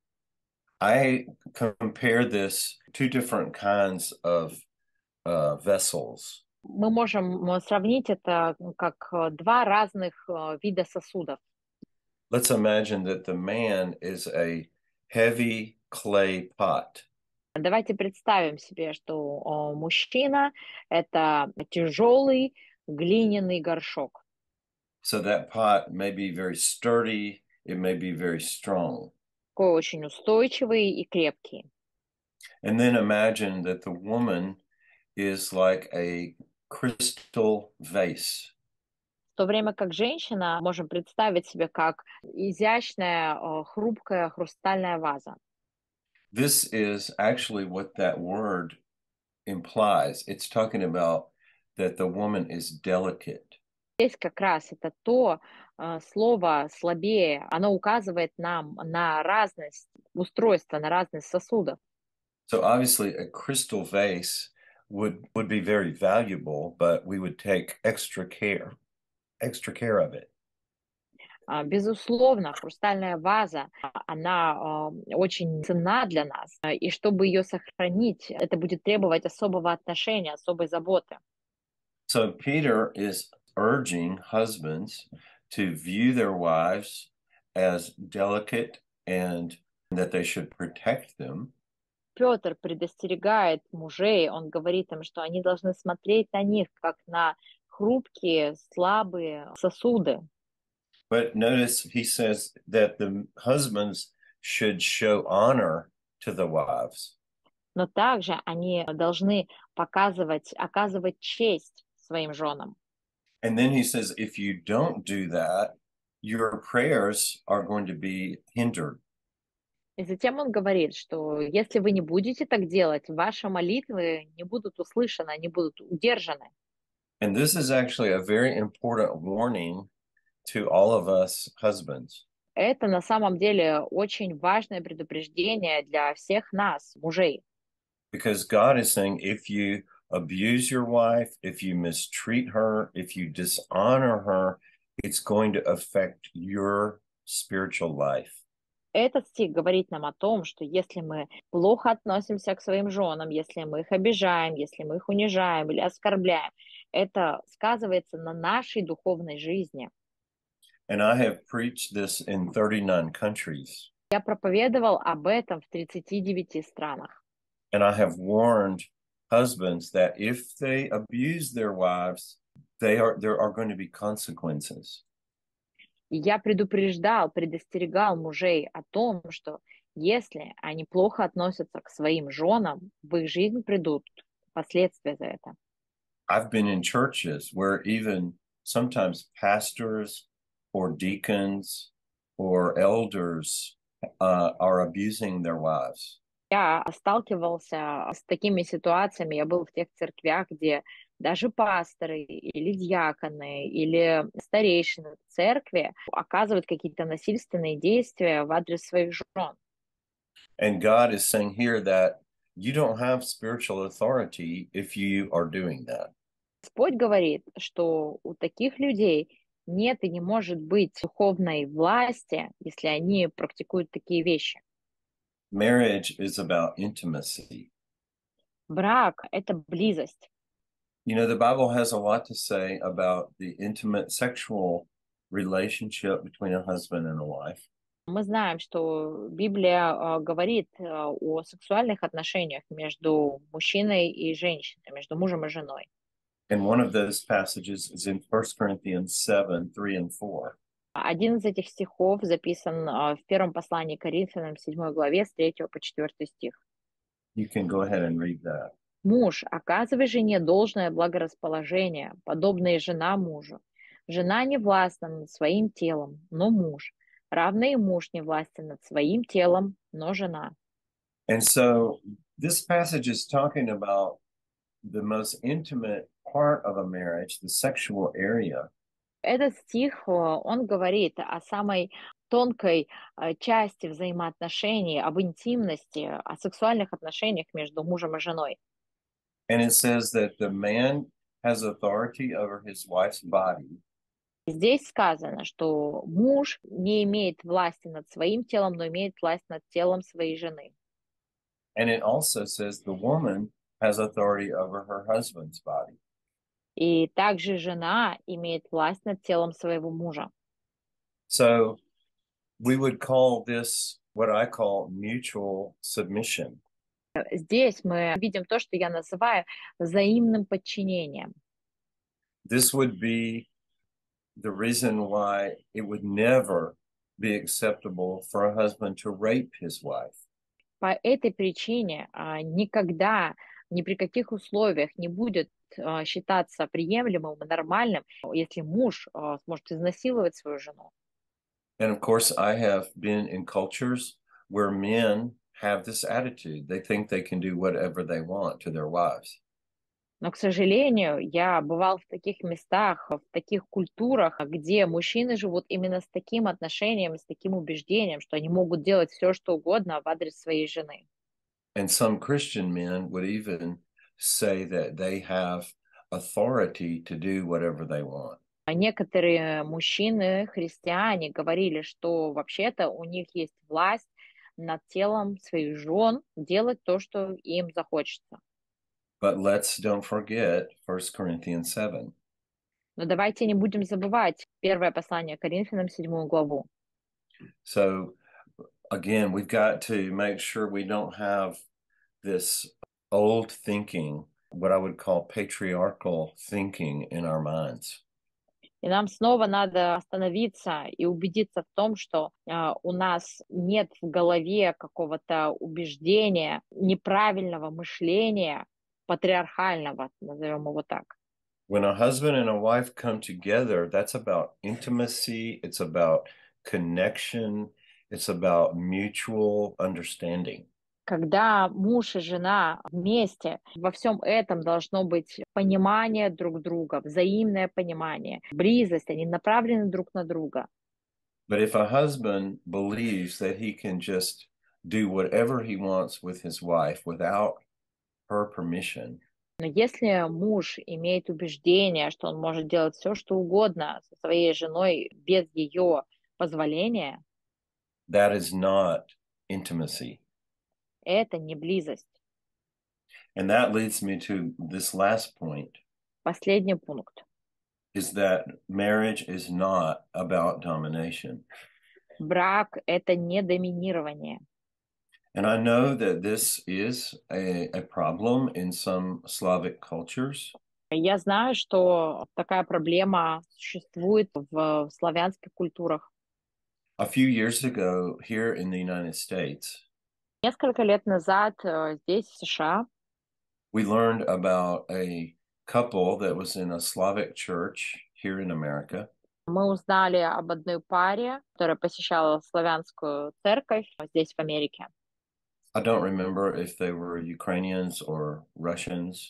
[SPEAKER 3] I compare this two different kinds of uh, vessels.
[SPEAKER 2] Мы можем сравнить это как два разных вида сосудов.
[SPEAKER 3] Let's imagine that the man is a heavy clay pot.
[SPEAKER 2] Давайте представим себе, что мужчина – это тяжелый глиняный горшок.
[SPEAKER 3] So that pot may be very sturdy, it may be very strong.
[SPEAKER 2] Такой очень устойчивый и крепкий.
[SPEAKER 3] And then imagine that the woman is like a crystal vase.
[SPEAKER 2] В то время как женщина можем представить себе как изящная, хрупкая хрустальная ваза.
[SPEAKER 3] This is actually what that word implies. It's talking about that the woman is delicate.
[SPEAKER 2] Здесь как раз это то uh, слово слабее, оно указывает нам на разность устройства, на разность сосудов.
[SPEAKER 3] So obviously a crystal vase would, would be very valuable, but we would take extra care, extra care of it.
[SPEAKER 2] Uh, безусловно, хрустальная ваза, она uh, очень ценна для нас, uh, и чтобы ее сохранить, это будет требовать особого отношения, особой заботы.
[SPEAKER 3] So Peter is urging husbands to view their wives as delicate and that they should protect them.
[SPEAKER 2] Петр предостерегает мужей, он говорит им, что они должны смотреть на них, как на хрупкие, слабые сосуды.
[SPEAKER 3] But notice he says that the husbands should show honor to the wives.
[SPEAKER 2] Но также они должны показывать, оказывать честь своим женам.
[SPEAKER 3] And then he says, if you don't do that, your prayers are going to be hindered.
[SPEAKER 2] И затем он говорит, что если вы не будете так делать, ваши молитвы не будут услышаны, они будут удержаны.
[SPEAKER 3] And this is actually a very important warning to all of us husbands.
[SPEAKER 2] Это на самом деле очень важное предупреждение для всех нас, мужей.
[SPEAKER 3] Because God is saying, if you abuse your wife, if you mistreat her, if you dishonor her, it's going to affect your spiritual life.
[SPEAKER 2] Этот стих говорит нам о том, что если мы плохо относимся к своим женам, если мы их обижаем, если мы их унижаем или оскорбляем, это сказывается на нашей духовной жизни.
[SPEAKER 3] And I have preached this in thirty-nine countries.
[SPEAKER 2] Я проповедовал об этом в тридцати девяти странах.
[SPEAKER 3] And I have warned husbands that if they abuse their wives, they are there are going to be consequences.
[SPEAKER 2] И я предупреждал, предостерегал мужей о том, что если они плохо относятся к своим женам, в их жизнь придут последствия за это.
[SPEAKER 3] I've been in churches where even sometimes pastors or deacons or elders uh, are abusing their wives.
[SPEAKER 2] Я сталкивался с такими ситуациями, я был в тех церквях, где даже пасторы или диаконы или старейшины церкви оказывают какие-то насильственные действия в адрес своих жен.
[SPEAKER 3] And God is saying here that you don't have spiritual authority if you are doing that.
[SPEAKER 2] Господь говорит, что у таких людей нет и не может быть духовной власти, если они практикуют такие вещи.
[SPEAKER 3] Marriage is about intimacy.
[SPEAKER 2] Брак — это близость.
[SPEAKER 3] You know, the Bible has a lot to say about the intimate sexual relationship between a husband and a wife.
[SPEAKER 2] Мы знаем, что Библия э, говорит э, о сексуальных отношениях между мужчиной и женщиной, между мужем и женой.
[SPEAKER 3] And one of those passages is in First Corinthians seven, three and four.
[SPEAKER 2] Один из этих стихов записан э, в первом послании к Коринфянам, седьмой главе, с третьего по четвёртый стих.
[SPEAKER 3] You can go ahead and read that.
[SPEAKER 2] Муж, оказывай жене должное благорасположение, подобное жена мужу. Жена не властна над своим телом, но муж. Равно и муж не властен над своим телом, но жена.
[SPEAKER 3] And so this passage is talking about the most intimate part of a marriage, the sexual area.
[SPEAKER 2] Этот стих, э, он говорит о самой тонкой э, части взаимоотношений, об интимности, о сексуальных отношениях между мужем и женой.
[SPEAKER 3] And it says that the man has authority over his wife's body.
[SPEAKER 2] Здесь сказано, что муж не имеет власти над своим телом, но имеет власть над телом своей жены.
[SPEAKER 3] And it also says the woman has authority over her husband's body.
[SPEAKER 2] И также жена имеет власть над телом своего мужа.
[SPEAKER 3] So we would call this what I call mutual submission.
[SPEAKER 2] Здесь мы видим то, что я называю взаимным подчинением.
[SPEAKER 3] This would be the reason why it would never be acceptable for a husband to rape his wife.
[SPEAKER 2] По этой причине а, никогда, ни при каких условиях не будет а, считаться приемлемым и нормальным, если муж а, сможет изнасиловать свою жену.
[SPEAKER 3] And of course, I have been in cultures where men have this attitude. They think they can do whatever they want to their wives.
[SPEAKER 2] Но, к сожалению, я бывал в таких местах, в таких культурах, где мужчины живут именно с таким отношением, с таким убеждением, что они могут делать все, что угодно в адрес своей жены.
[SPEAKER 3] And some Christian men would even say that they have authority to do whatever they want.
[SPEAKER 2] А некоторые мужчины, христиане, говорили, что вообще-то у них есть власть над телом своих жен делать то, что им захочется.
[SPEAKER 3] But let's don't forget First Corinthians seven.
[SPEAKER 2] Но давайте не будем забывать первое послание Коринфянам, седьмую главу.
[SPEAKER 3] So again, we've got to make sure we don't have this old thinking, what I would call patriarchal thinking in our minds.
[SPEAKER 2] И нам снова надо остановиться и убедиться в том, что э, у нас нет в голове какого-то убеждения, неправильного мышления, патриархального, назовем его так.
[SPEAKER 3] When a husband and a wife come together, that's about intimacy, it's about connection, it's about mutual understanding.
[SPEAKER 2] Когда муж и жена вместе, во всем этом должно быть понимание друг друга, взаимное понимание, близость, они направлены друг на друга.
[SPEAKER 3] But if a husband believes that he can just do whatever he wants with his wife without her permission,
[SPEAKER 2] Но если муж имеет убеждение, что он может делать все, что угодно со своей женой без ее позволения,
[SPEAKER 3] that is not intimacy.
[SPEAKER 2] это не близость.
[SPEAKER 3] And that leads me to this last point,
[SPEAKER 2] Последний пункт.
[SPEAKER 3] is that marriage is not about domination.
[SPEAKER 2] Брак — это не доминирование.
[SPEAKER 3] And I know that this is a, a problem in some Slavic cultures.
[SPEAKER 2] Я знаю, что такая проблема существует в славянских культурах.
[SPEAKER 3] A few years ago, here in the United States,
[SPEAKER 2] Несколько лет назад э, здесь, в США,
[SPEAKER 3] we learned about a couple that was in a Slavic church here in America.
[SPEAKER 2] мы узнали об одной паре, которая посещала славянскую церковь здесь, в Америке.
[SPEAKER 3] I don't remember if they were Ukrainians or Russians.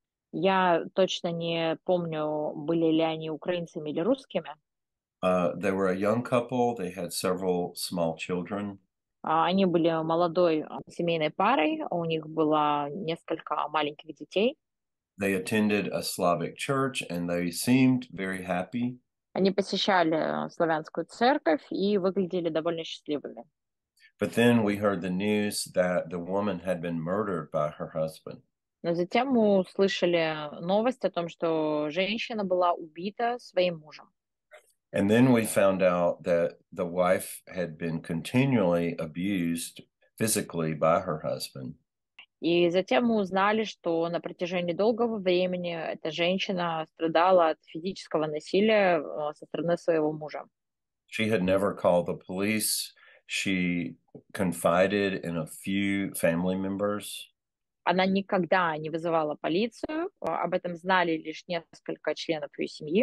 [SPEAKER 2] Я точно не помню, были ли они украинцами или русскими.
[SPEAKER 3] Uh, they were a young couple. They had several small children.
[SPEAKER 2] А, Они были молодой а, семейной парой, у них было несколько маленьких детей.
[SPEAKER 3] They attended a Slavic church and they seemed very happy.
[SPEAKER 2] Они посещали э, славянскую церковь и выглядели довольно счастливыми.
[SPEAKER 3] But then we heard the news that the woman had been murdered by her husband.
[SPEAKER 2] Но затем мы услышали новость о том, что женщина была убита своим мужем.
[SPEAKER 3] And then we found out that the wife had been continually abused physically by her husband.
[SPEAKER 2] И затем мы узнали, что на протяжении долгого времени эта женщина страдала от физического насилия э, со стороны своего мужа.
[SPEAKER 3] She had never called the police. She confided in a few family members.
[SPEAKER 2] Она никогда не вызывала полицию, а, об этом знали лишь несколько членов ее семьи.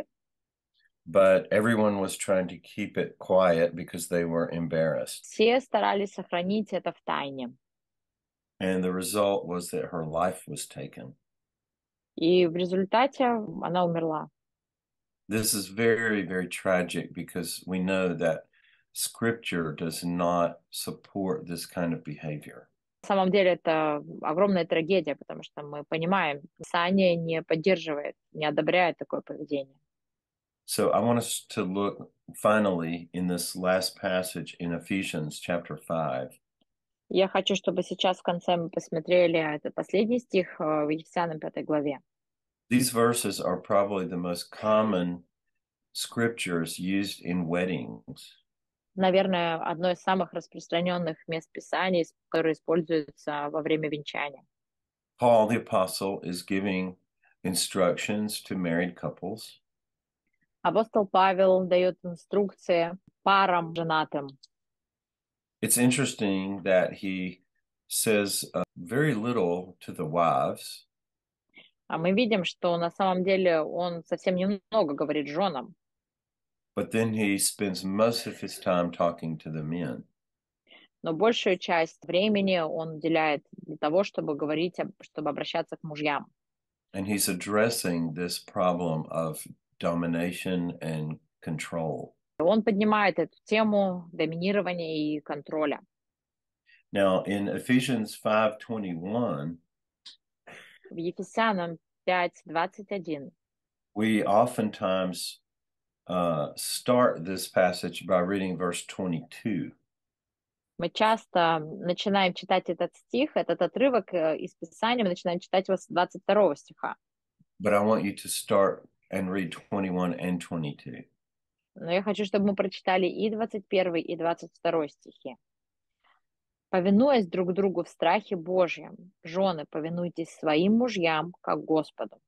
[SPEAKER 3] But everyone was trying to keep it quiet because they were embarrassed.
[SPEAKER 2] Все старались сохранить это в тайне.
[SPEAKER 3] And the result was that her life was taken.
[SPEAKER 2] И в результате она умерла.
[SPEAKER 3] This is very, very tragic because we know that scripture does not support this kind of behavior.
[SPEAKER 2] На самом деле это огромная трагедия, потому что мы понимаем, Писание не поддерживает, не одобряет такое поведение.
[SPEAKER 3] So I want us to look finally in this last passage in Ephesians chapter five.
[SPEAKER 2] Я хочу, чтобы сейчас в конце мы посмотрели этот последний стих э, в Ефесянам пятой главе.
[SPEAKER 3] These verses are probably the most common scriptures used in weddings.
[SPEAKER 2] Наверное, одно из самых распространенных мест Писания, которое используется во время венчания.
[SPEAKER 3] Paul the apostle is giving instructions to married couples.
[SPEAKER 2] Апостол Павел дает инструкции парам женатым.
[SPEAKER 3] It's interesting that he says uh, very little to the wives,
[SPEAKER 2] А мы видим, что на самом деле он совсем немного говорит женам,
[SPEAKER 3] but then he spends most of his time talking to the men.
[SPEAKER 2] но большую часть времени он уделяет для того, чтобы говорить, об- чтобы обращаться к мужьям.
[SPEAKER 3] And he's addressing this problem of domination and control.
[SPEAKER 2] Он поднимает эту тему доминирования и контроля.
[SPEAKER 3] Now, in Ephesians five twenty-one,
[SPEAKER 2] В Ефесянам пять двадцать один
[SPEAKER 3] we oftentimes uh, start this passage by reading verse twenty-two.
[SPEAKER 2] мы часто начинаем читать этот стих, этот отрывок э, из Писания, мы начинаем читать его с двадцать второго стиха.
[SPEAKER 3] But I want you to start and read twenty-one and twenty-two.
[SPEAKER 2] Но я хочу, чтобы мы прочитали и двадцать первый, и двадцать второй стихи. «Повинуясь друг другу в страхе Божьем, жены, повинуйтесь своим мужьям, как Господу».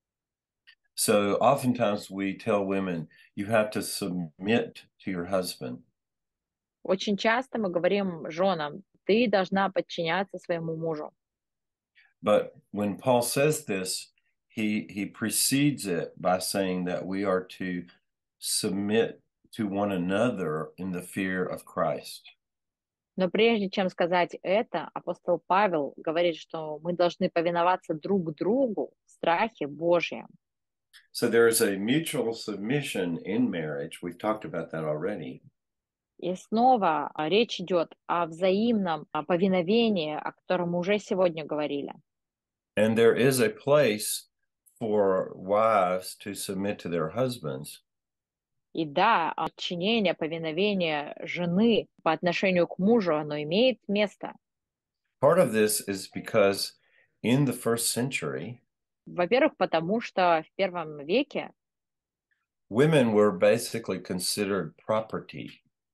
[SPEAKER 3] So oftentimes we tell women, you have to submit to your husband.
[SPEAKER 2] Очень часто мы говорим женам, ты должна подчиняться своему мужу.
[SPEAKER 3] But when Paul says this, he he precedes it by saying that we are to submit to one another in the fear of Christ.
[SPEAKER 2] Но прежде чем сказать это, апостол Павел говорит, что мы должны повиноваться друг другу в страхе Божьем.
[SPEAKER 3] So there is a mutual submission in marriage. We've talked about that already.
[SPEAKER 2] И снова а, речь идет о взаимном а, повиновении, о котором мы уже сегодня говорили.
[SPEAKER 3] And there is a place for wives to submit to their husbands.
[SPEAKER 2] И да, подчинение, повиновение жены по отношению к мужу, оно имеет место.
[SPEAKER 3] Part of this is because in the first century,
[SPEAKER 2] Во-первых, потому что в первом веке
[SPEAKER 3] women were basically considered property.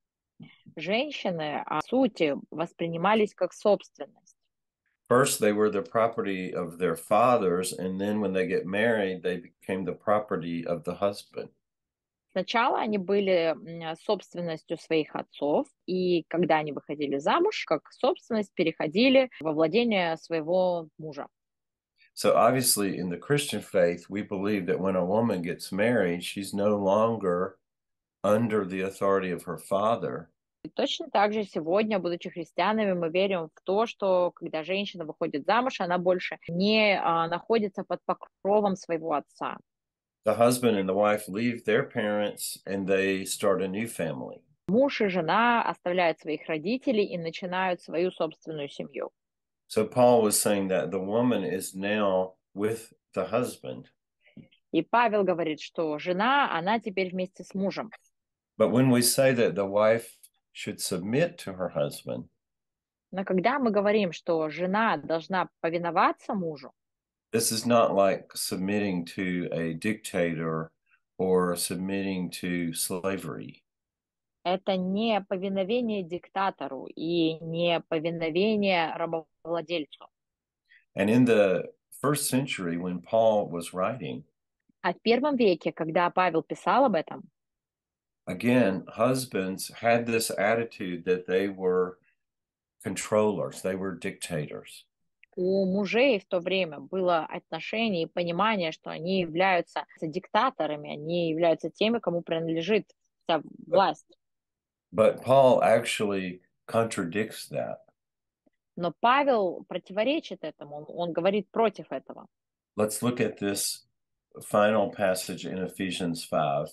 [SPEAKER 2] женщины, по сути, воспринимались как собственность.
[SPEAKER 3] First, they were the property of their fathers, and then when they get married, they became the property of the husband.
[SPEAKER 2] Сначала они были м, собственностью своих отцов, и когда они выходили замуж, как собственность переходили во владение своего мужа.
[SPEAKER 3] So obviously, in the Christian faith, we believe that when a woman gets married, she's no longer under the authority of her father.
[SPEAKER 2] И точно так же сегодня, будучи христианами, мы верим в то, что когда женщина выходит замуж, она больше не а, находится под покровом своего отца.
[SPEAKER 3] The husband and the wife leave their parents and they start a new family.
[SPEAKER 2] Муж и жена оставляют своих родителей и начинают свою собственную семью.
[SPEAKER 3] So Paul was saying that the woman is now with the husband.
[SPEAKER 2] И Павел говорит, что жена, она теперь вместе с мужем.
[SPEAKER 3] But when we say that the wife should submit to her husband,
[SPEAKER 2] Но когда мы говорим, что жена должна повиноваться мужу,
[SPEAKER 3] this is not like submitting to a dictator or submitting to slavery.
[SPEAKER 2] это не повиновение диктатору и не повиновение рабовладельцу.
[SPEAKER 3] And in the first century, when Paul was writing,
[SPEAKER 2] А в первом веке, когда Павел писал об этом,
[SPEAKER 3] again, husbands had this attitude that they were controllers, they were dictators.
[SPEAKER 2] у мужей в то время было отношение и понимание, что они являются диктаторами, они являются теми, кому принадлежит вся власть.
[SPEAKER 3] But Paul actually contradicts that.
[SPEAKER 2] Но Павел противоречит этому, он, он говорит против этого.
[SPEAKER 3] Let's look at this final passage in Ephesians five.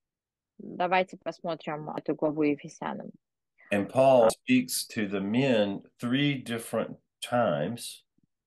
[SPEAKER 2] Давайте посмотрим эту главу Ефесянам.
[SPEAKER 3] And Paul speaks to the men three different times.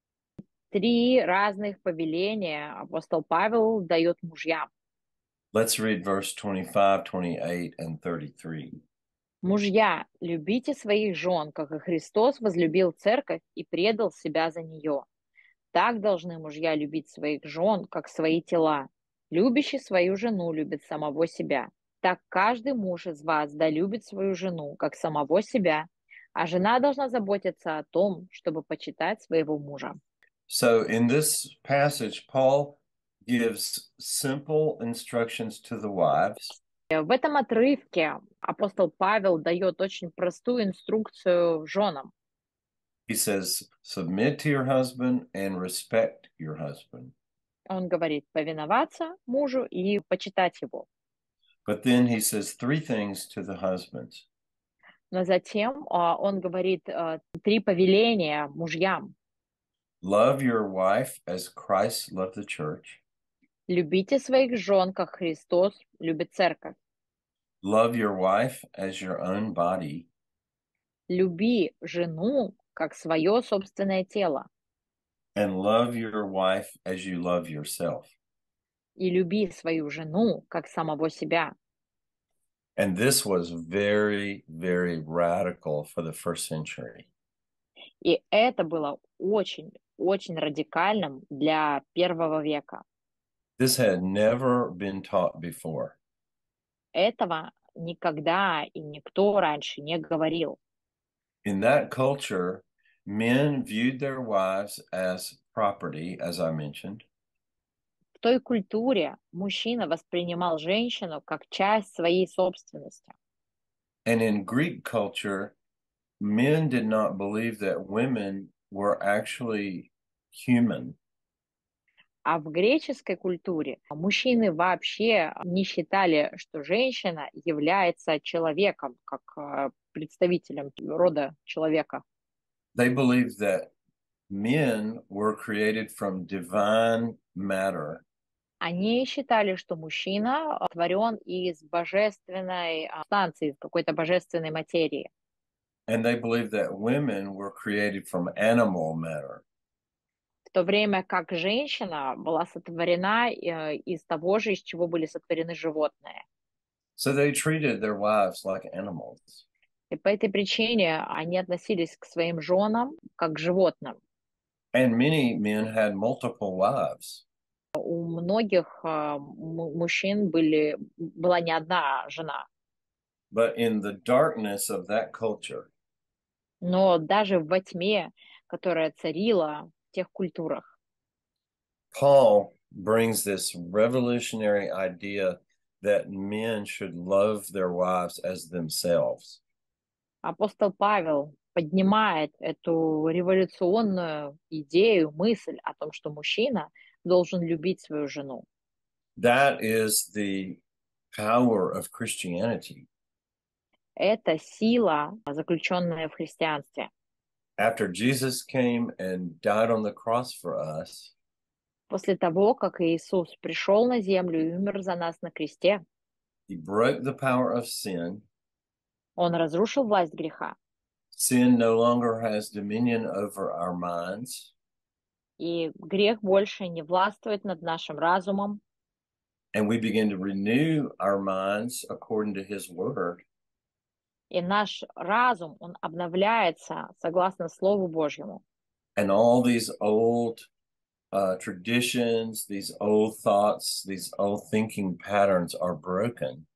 [SPEAKER 2] Три разных повеления апостол Павел дает мужьям.
[SPEAKER 3] Let's read verse twenty-five, twenty-eight, and thirty-three.
[SPEAKER 2] Мужья, любите своих жен, как и Христос возлюбил церковь и предал себя за нее. Так должны мужья любить своих жен, как свои тела. Любящий свою жену любит самого себя. Так каждый муж из вас да любит свою жену, как самого себя, а жена должна заботиться о том, чтобы почитать своего мужа.
[SPEAKER 3] So in this passage, Paul gives simple instructions to the wives.
[SPEAKER 2] В этом отрывке апостол Павел дает очень простую инструкцию женам.
[SPEAKER 3] He says, submit to your husband and respect your husband.
[SPEAKER 2] Он говорит повиноваться мужу и почитать его.
[SPEAKER 3] But then he says three things to the husbands.
[SPEAKER 2] Но затем а, он говорит а, три повеления мужьям.
[SPEAKER 3] Love your wife as Christ loved the church.
[SPEAKER 2] Любите своих жен, как Христос любит церковь.
[SPEAKER 3] Love your wife as your own body.
[SPEAKER 2] Люби жену, как свое собственное тело.
[SPEAKER 3] And love your wife as you love yourself.
[SPEAKER 2] И люби свою жену, как самого себя.
[SPEAKER 3] And this was very, very radical for the first century.
[SPEAKER 2] И это было очень, очень радикальным для первого века.
[SPEAKER 3] This had never been taught before.
[SPEAKER 2] Этого никогда и никто раньше не говорил.
[SPEAKER 3] In that culture, men viewed their wives as property, as I mentioned.
[SPEAKER 2] В той культуре мужчина воспринимал женщину как часть своей собственности.
[SPEAKER 3] And in Greek culture, men did not believe that women were actually human.
[SPEAKER 2] А в греческой культуре мужчины вообще не считали, что женщина является человеком, как э, представителем рода человека.
[SPEAKER 3] They believed that men were created from divine matter,
[SPEAKER 2] Они считали, что мужчина творен из божественной а, станции, из какой-то божественной материи.
[SPEAKER 3] and they believed that women were created from animal matter.
[SPEAKER 2] В то время как женщина была сотворена э, из того же, из чего были сотворены животные.
[SPEAKER 3] So they treated their wives like animals.
[SPEAKER 2] И по этой причине они относились к своим женам как к животным.
[SPEAKER 3] And many men had multiple wives.
[SPEAKER 2] У многих а, м- мужчин были, была не одна жена.
[SPEAKER 3] But in the darkness of that culture,
[SPEAKER 2] Но даже во тьме, которая царила в тех культурах,
[SPEAKER 3] Paul brings this revolutionary idea that men should love their wives as themselves.
[SPEAKER 2] апостол Павел поднимает эту революционную идею, мысль о том, что мужчина должен любить свою жену.
[SPEAKER 3] That is the power of Christianity.
[SPEAKER 2] Это сила, заключенная в христианстве.
[SPEAKER 3] After Jesus came and died on the cross for us,
[SPEAKER 2] После того, как Иисус пришел на землю и умер за нас на кресте,
[SPEAKER 3] he broke the power of sin.
[SPEAKER 2] Он разрушил власть греха.
[SPEAKER 3] Sin no longer has dominion over our minds.
[SPEAKER 2] И грех больше не властвует над нашим разумом.
[SPEAKER 3] And we begin to renew our minds according to his word.
[SPEAKER 2] И наш разум, он обновляется согласно Слову Божьему.
[SPEAKER 3] And all these old uh, traditions, these old thoughts, these old thinking patterns are broken.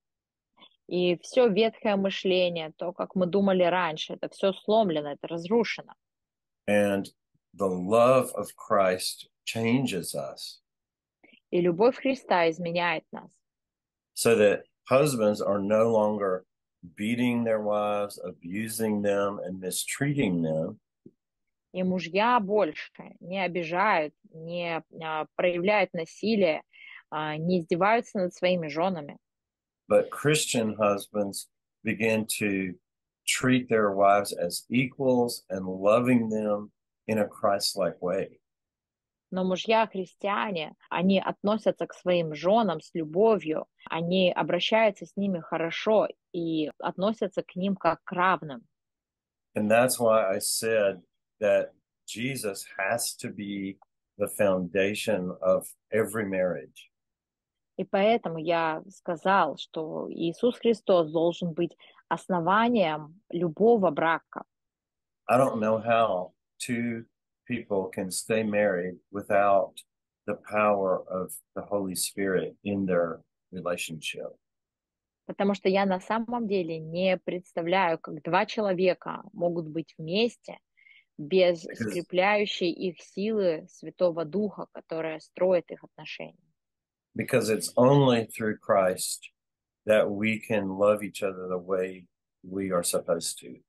[SPEAKER 2] И все ветхое мышление, то, как мы думали раньше, это все сломлено, это разрушено.
[SPEAKER 3] And the love of Christ changes us
[SPEAKER 2] И любовь Христа изменяет нас.
[SPEAKER 3] so that husbands are no longer beating their wives, abusing them, and mistreating them.
[SPEAKER 2] И мужья больше не обижают, не а, проявляют насилие, а, не издеваются над своими женами.
[SPEAKER 3] But Christian husbands begin to treat their wives as equals and loving them in a Christ-like way.
[SPEAKER 2] Но мужья-христиане, они относятся к своим женам с любовью, они обращаются с ними хорошо и относятся к ним как к равным.
[SPEAKER 3] And that's why I said that Jesus has to be the foundation of every marriage.
[SPEAKER 2] И поэтому я сказал, что Иисус Христос должен быть основанием любого брака.
[SPEAKER 3] I don't know how two people can stay married without the power of the Holy Spirit in their relationship.
[SPEAKER 2] Потому что я на самом деле не представляю, как два человека могут быть вместе без
[SPEAKER 3] Because,
[SPEAKER 2] скрепляющей их силы Святого Духа, которая строит их отношения.
[SPEAKER 3] because it's only through Christ that we can love each other the way we are supposed to.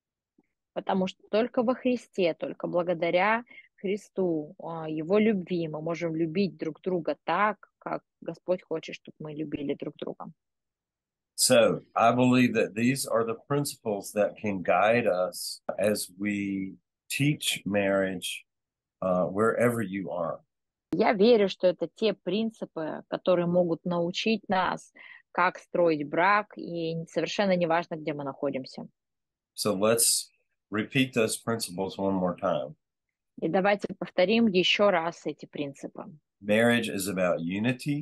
[SPEAKER 2] Потому что только во Христе, только благодаря Христу, а, Его любви мы можем любить друг друга так, как Господь хочет, чтобы мы любили друг друга.
[SPEAKER 3] So I believe that these are the principles that can guide us as we teach marriage uh, wherever you are.
[SPEAKER 2] Я верю, что это те принципы, которые могут научить нас, как строить брак, и совершенно не важно, где мы находимся.
[SPEAKER 3] So let's repeat those principles one more time.
[SPEAKER 2] И давайте повторим еще раз эти принципы.
[SPEAKER 3] Marriage is about unity.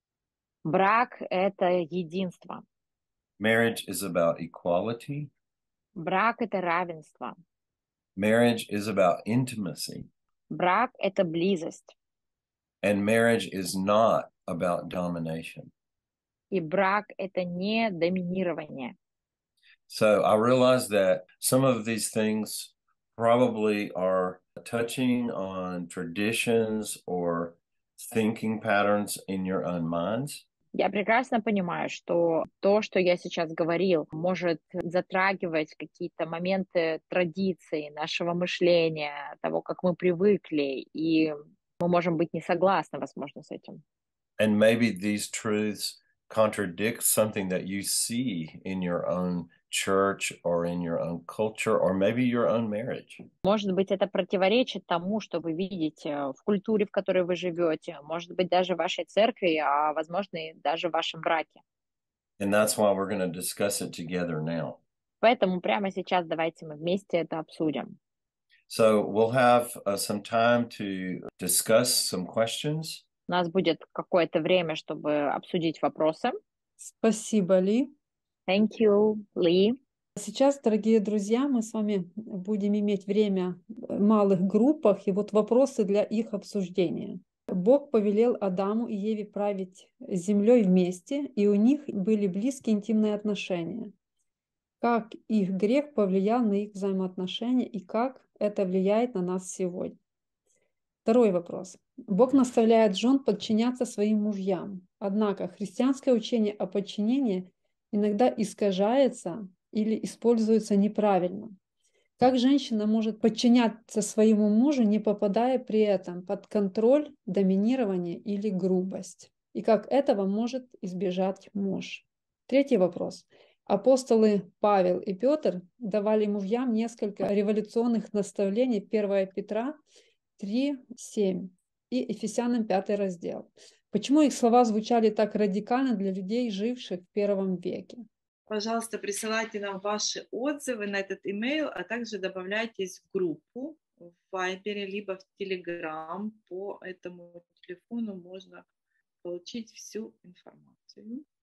[SPEAKER 2] Брак — это единство.
[SPEAKER 3] Marriage is about equality.
[SPEAKER 2] Брак — это равенство.
[SPEAKER 3] Marriage is about intimacy.
[SPEAKER 2] Брак — это близость.
[SPEAKER 3] And marriage is not about domination.
[SPEAKER 2] И брак — это не доминирование.
[SPEAKER 3] So I realize that some of these things probably are touching on traditions or thinking patterns in your own minds.
[SPEAKER 2] Я прекрасно понимаю, что то, что я сейчас говорил, может затрагивать какие-то моменты традиций, нашего мышления, того, как мы привыкли. И Мы можем быть не согласны, возможно, с этим.
[SPEAKER 3] And maybe these truths contradict something that you see in your own church or in your own culture or maybe your own marriage.
[SPEAKER 2] Может быть, это противоречит тому, что вы видите в культуре, в которой вы живете, может быть, даже в вашей церкви, а, возможно, и даже в вашем браке.
[SPEAKER 3] And that's why we're going to discuss it together now.
[SPEAKER 2] Поэтому прямо сейчас давайте мы вместе это обсудим.
[SPEAKER 3] So we'll have uh, some time to discuss some questions.
[SPEAKER 2] У нас будет какое-то время, чтобы обсудить вопросы.
[SPEAKER 1] Спасибо, Ли.
[SPEAKER 2] Thank you, Lee.
[SPEAKER 1] Сейчас, дорогие друзья, мы с вами будем иметь время в малых группах и вот вопросы для их обсуждения. Бог повелел Адаму и Еве править землей вместе, и у них были близкие интимные отношения. Как их грех повлиял на их взаимоотношения и как это влияет на нас сегодня? Второй вопрос. Бог наставляет жен подчиняться своим мужьям. Однако христианское учение о подчинении иногда искажается или используется неправильно. Как женщина может подчиняться своему мужу, не попадая при этом под контроль, доминирование или грубость? И как этого может избежать муж? Третий вопрос. Апостолы Павел и Петр давали мужьям несколько революционных наставлений. первое Петра три, семь и Ефесянам пятый раздел. Почему их слова звучали так радикально для людей, живших в первом веке? Пожалуйста, присылайте нам ваши отзывы на этот имейл, а также добавляйтесь в группу в Viber, либо в Telegram. По этому телефону можно получить всю информацию.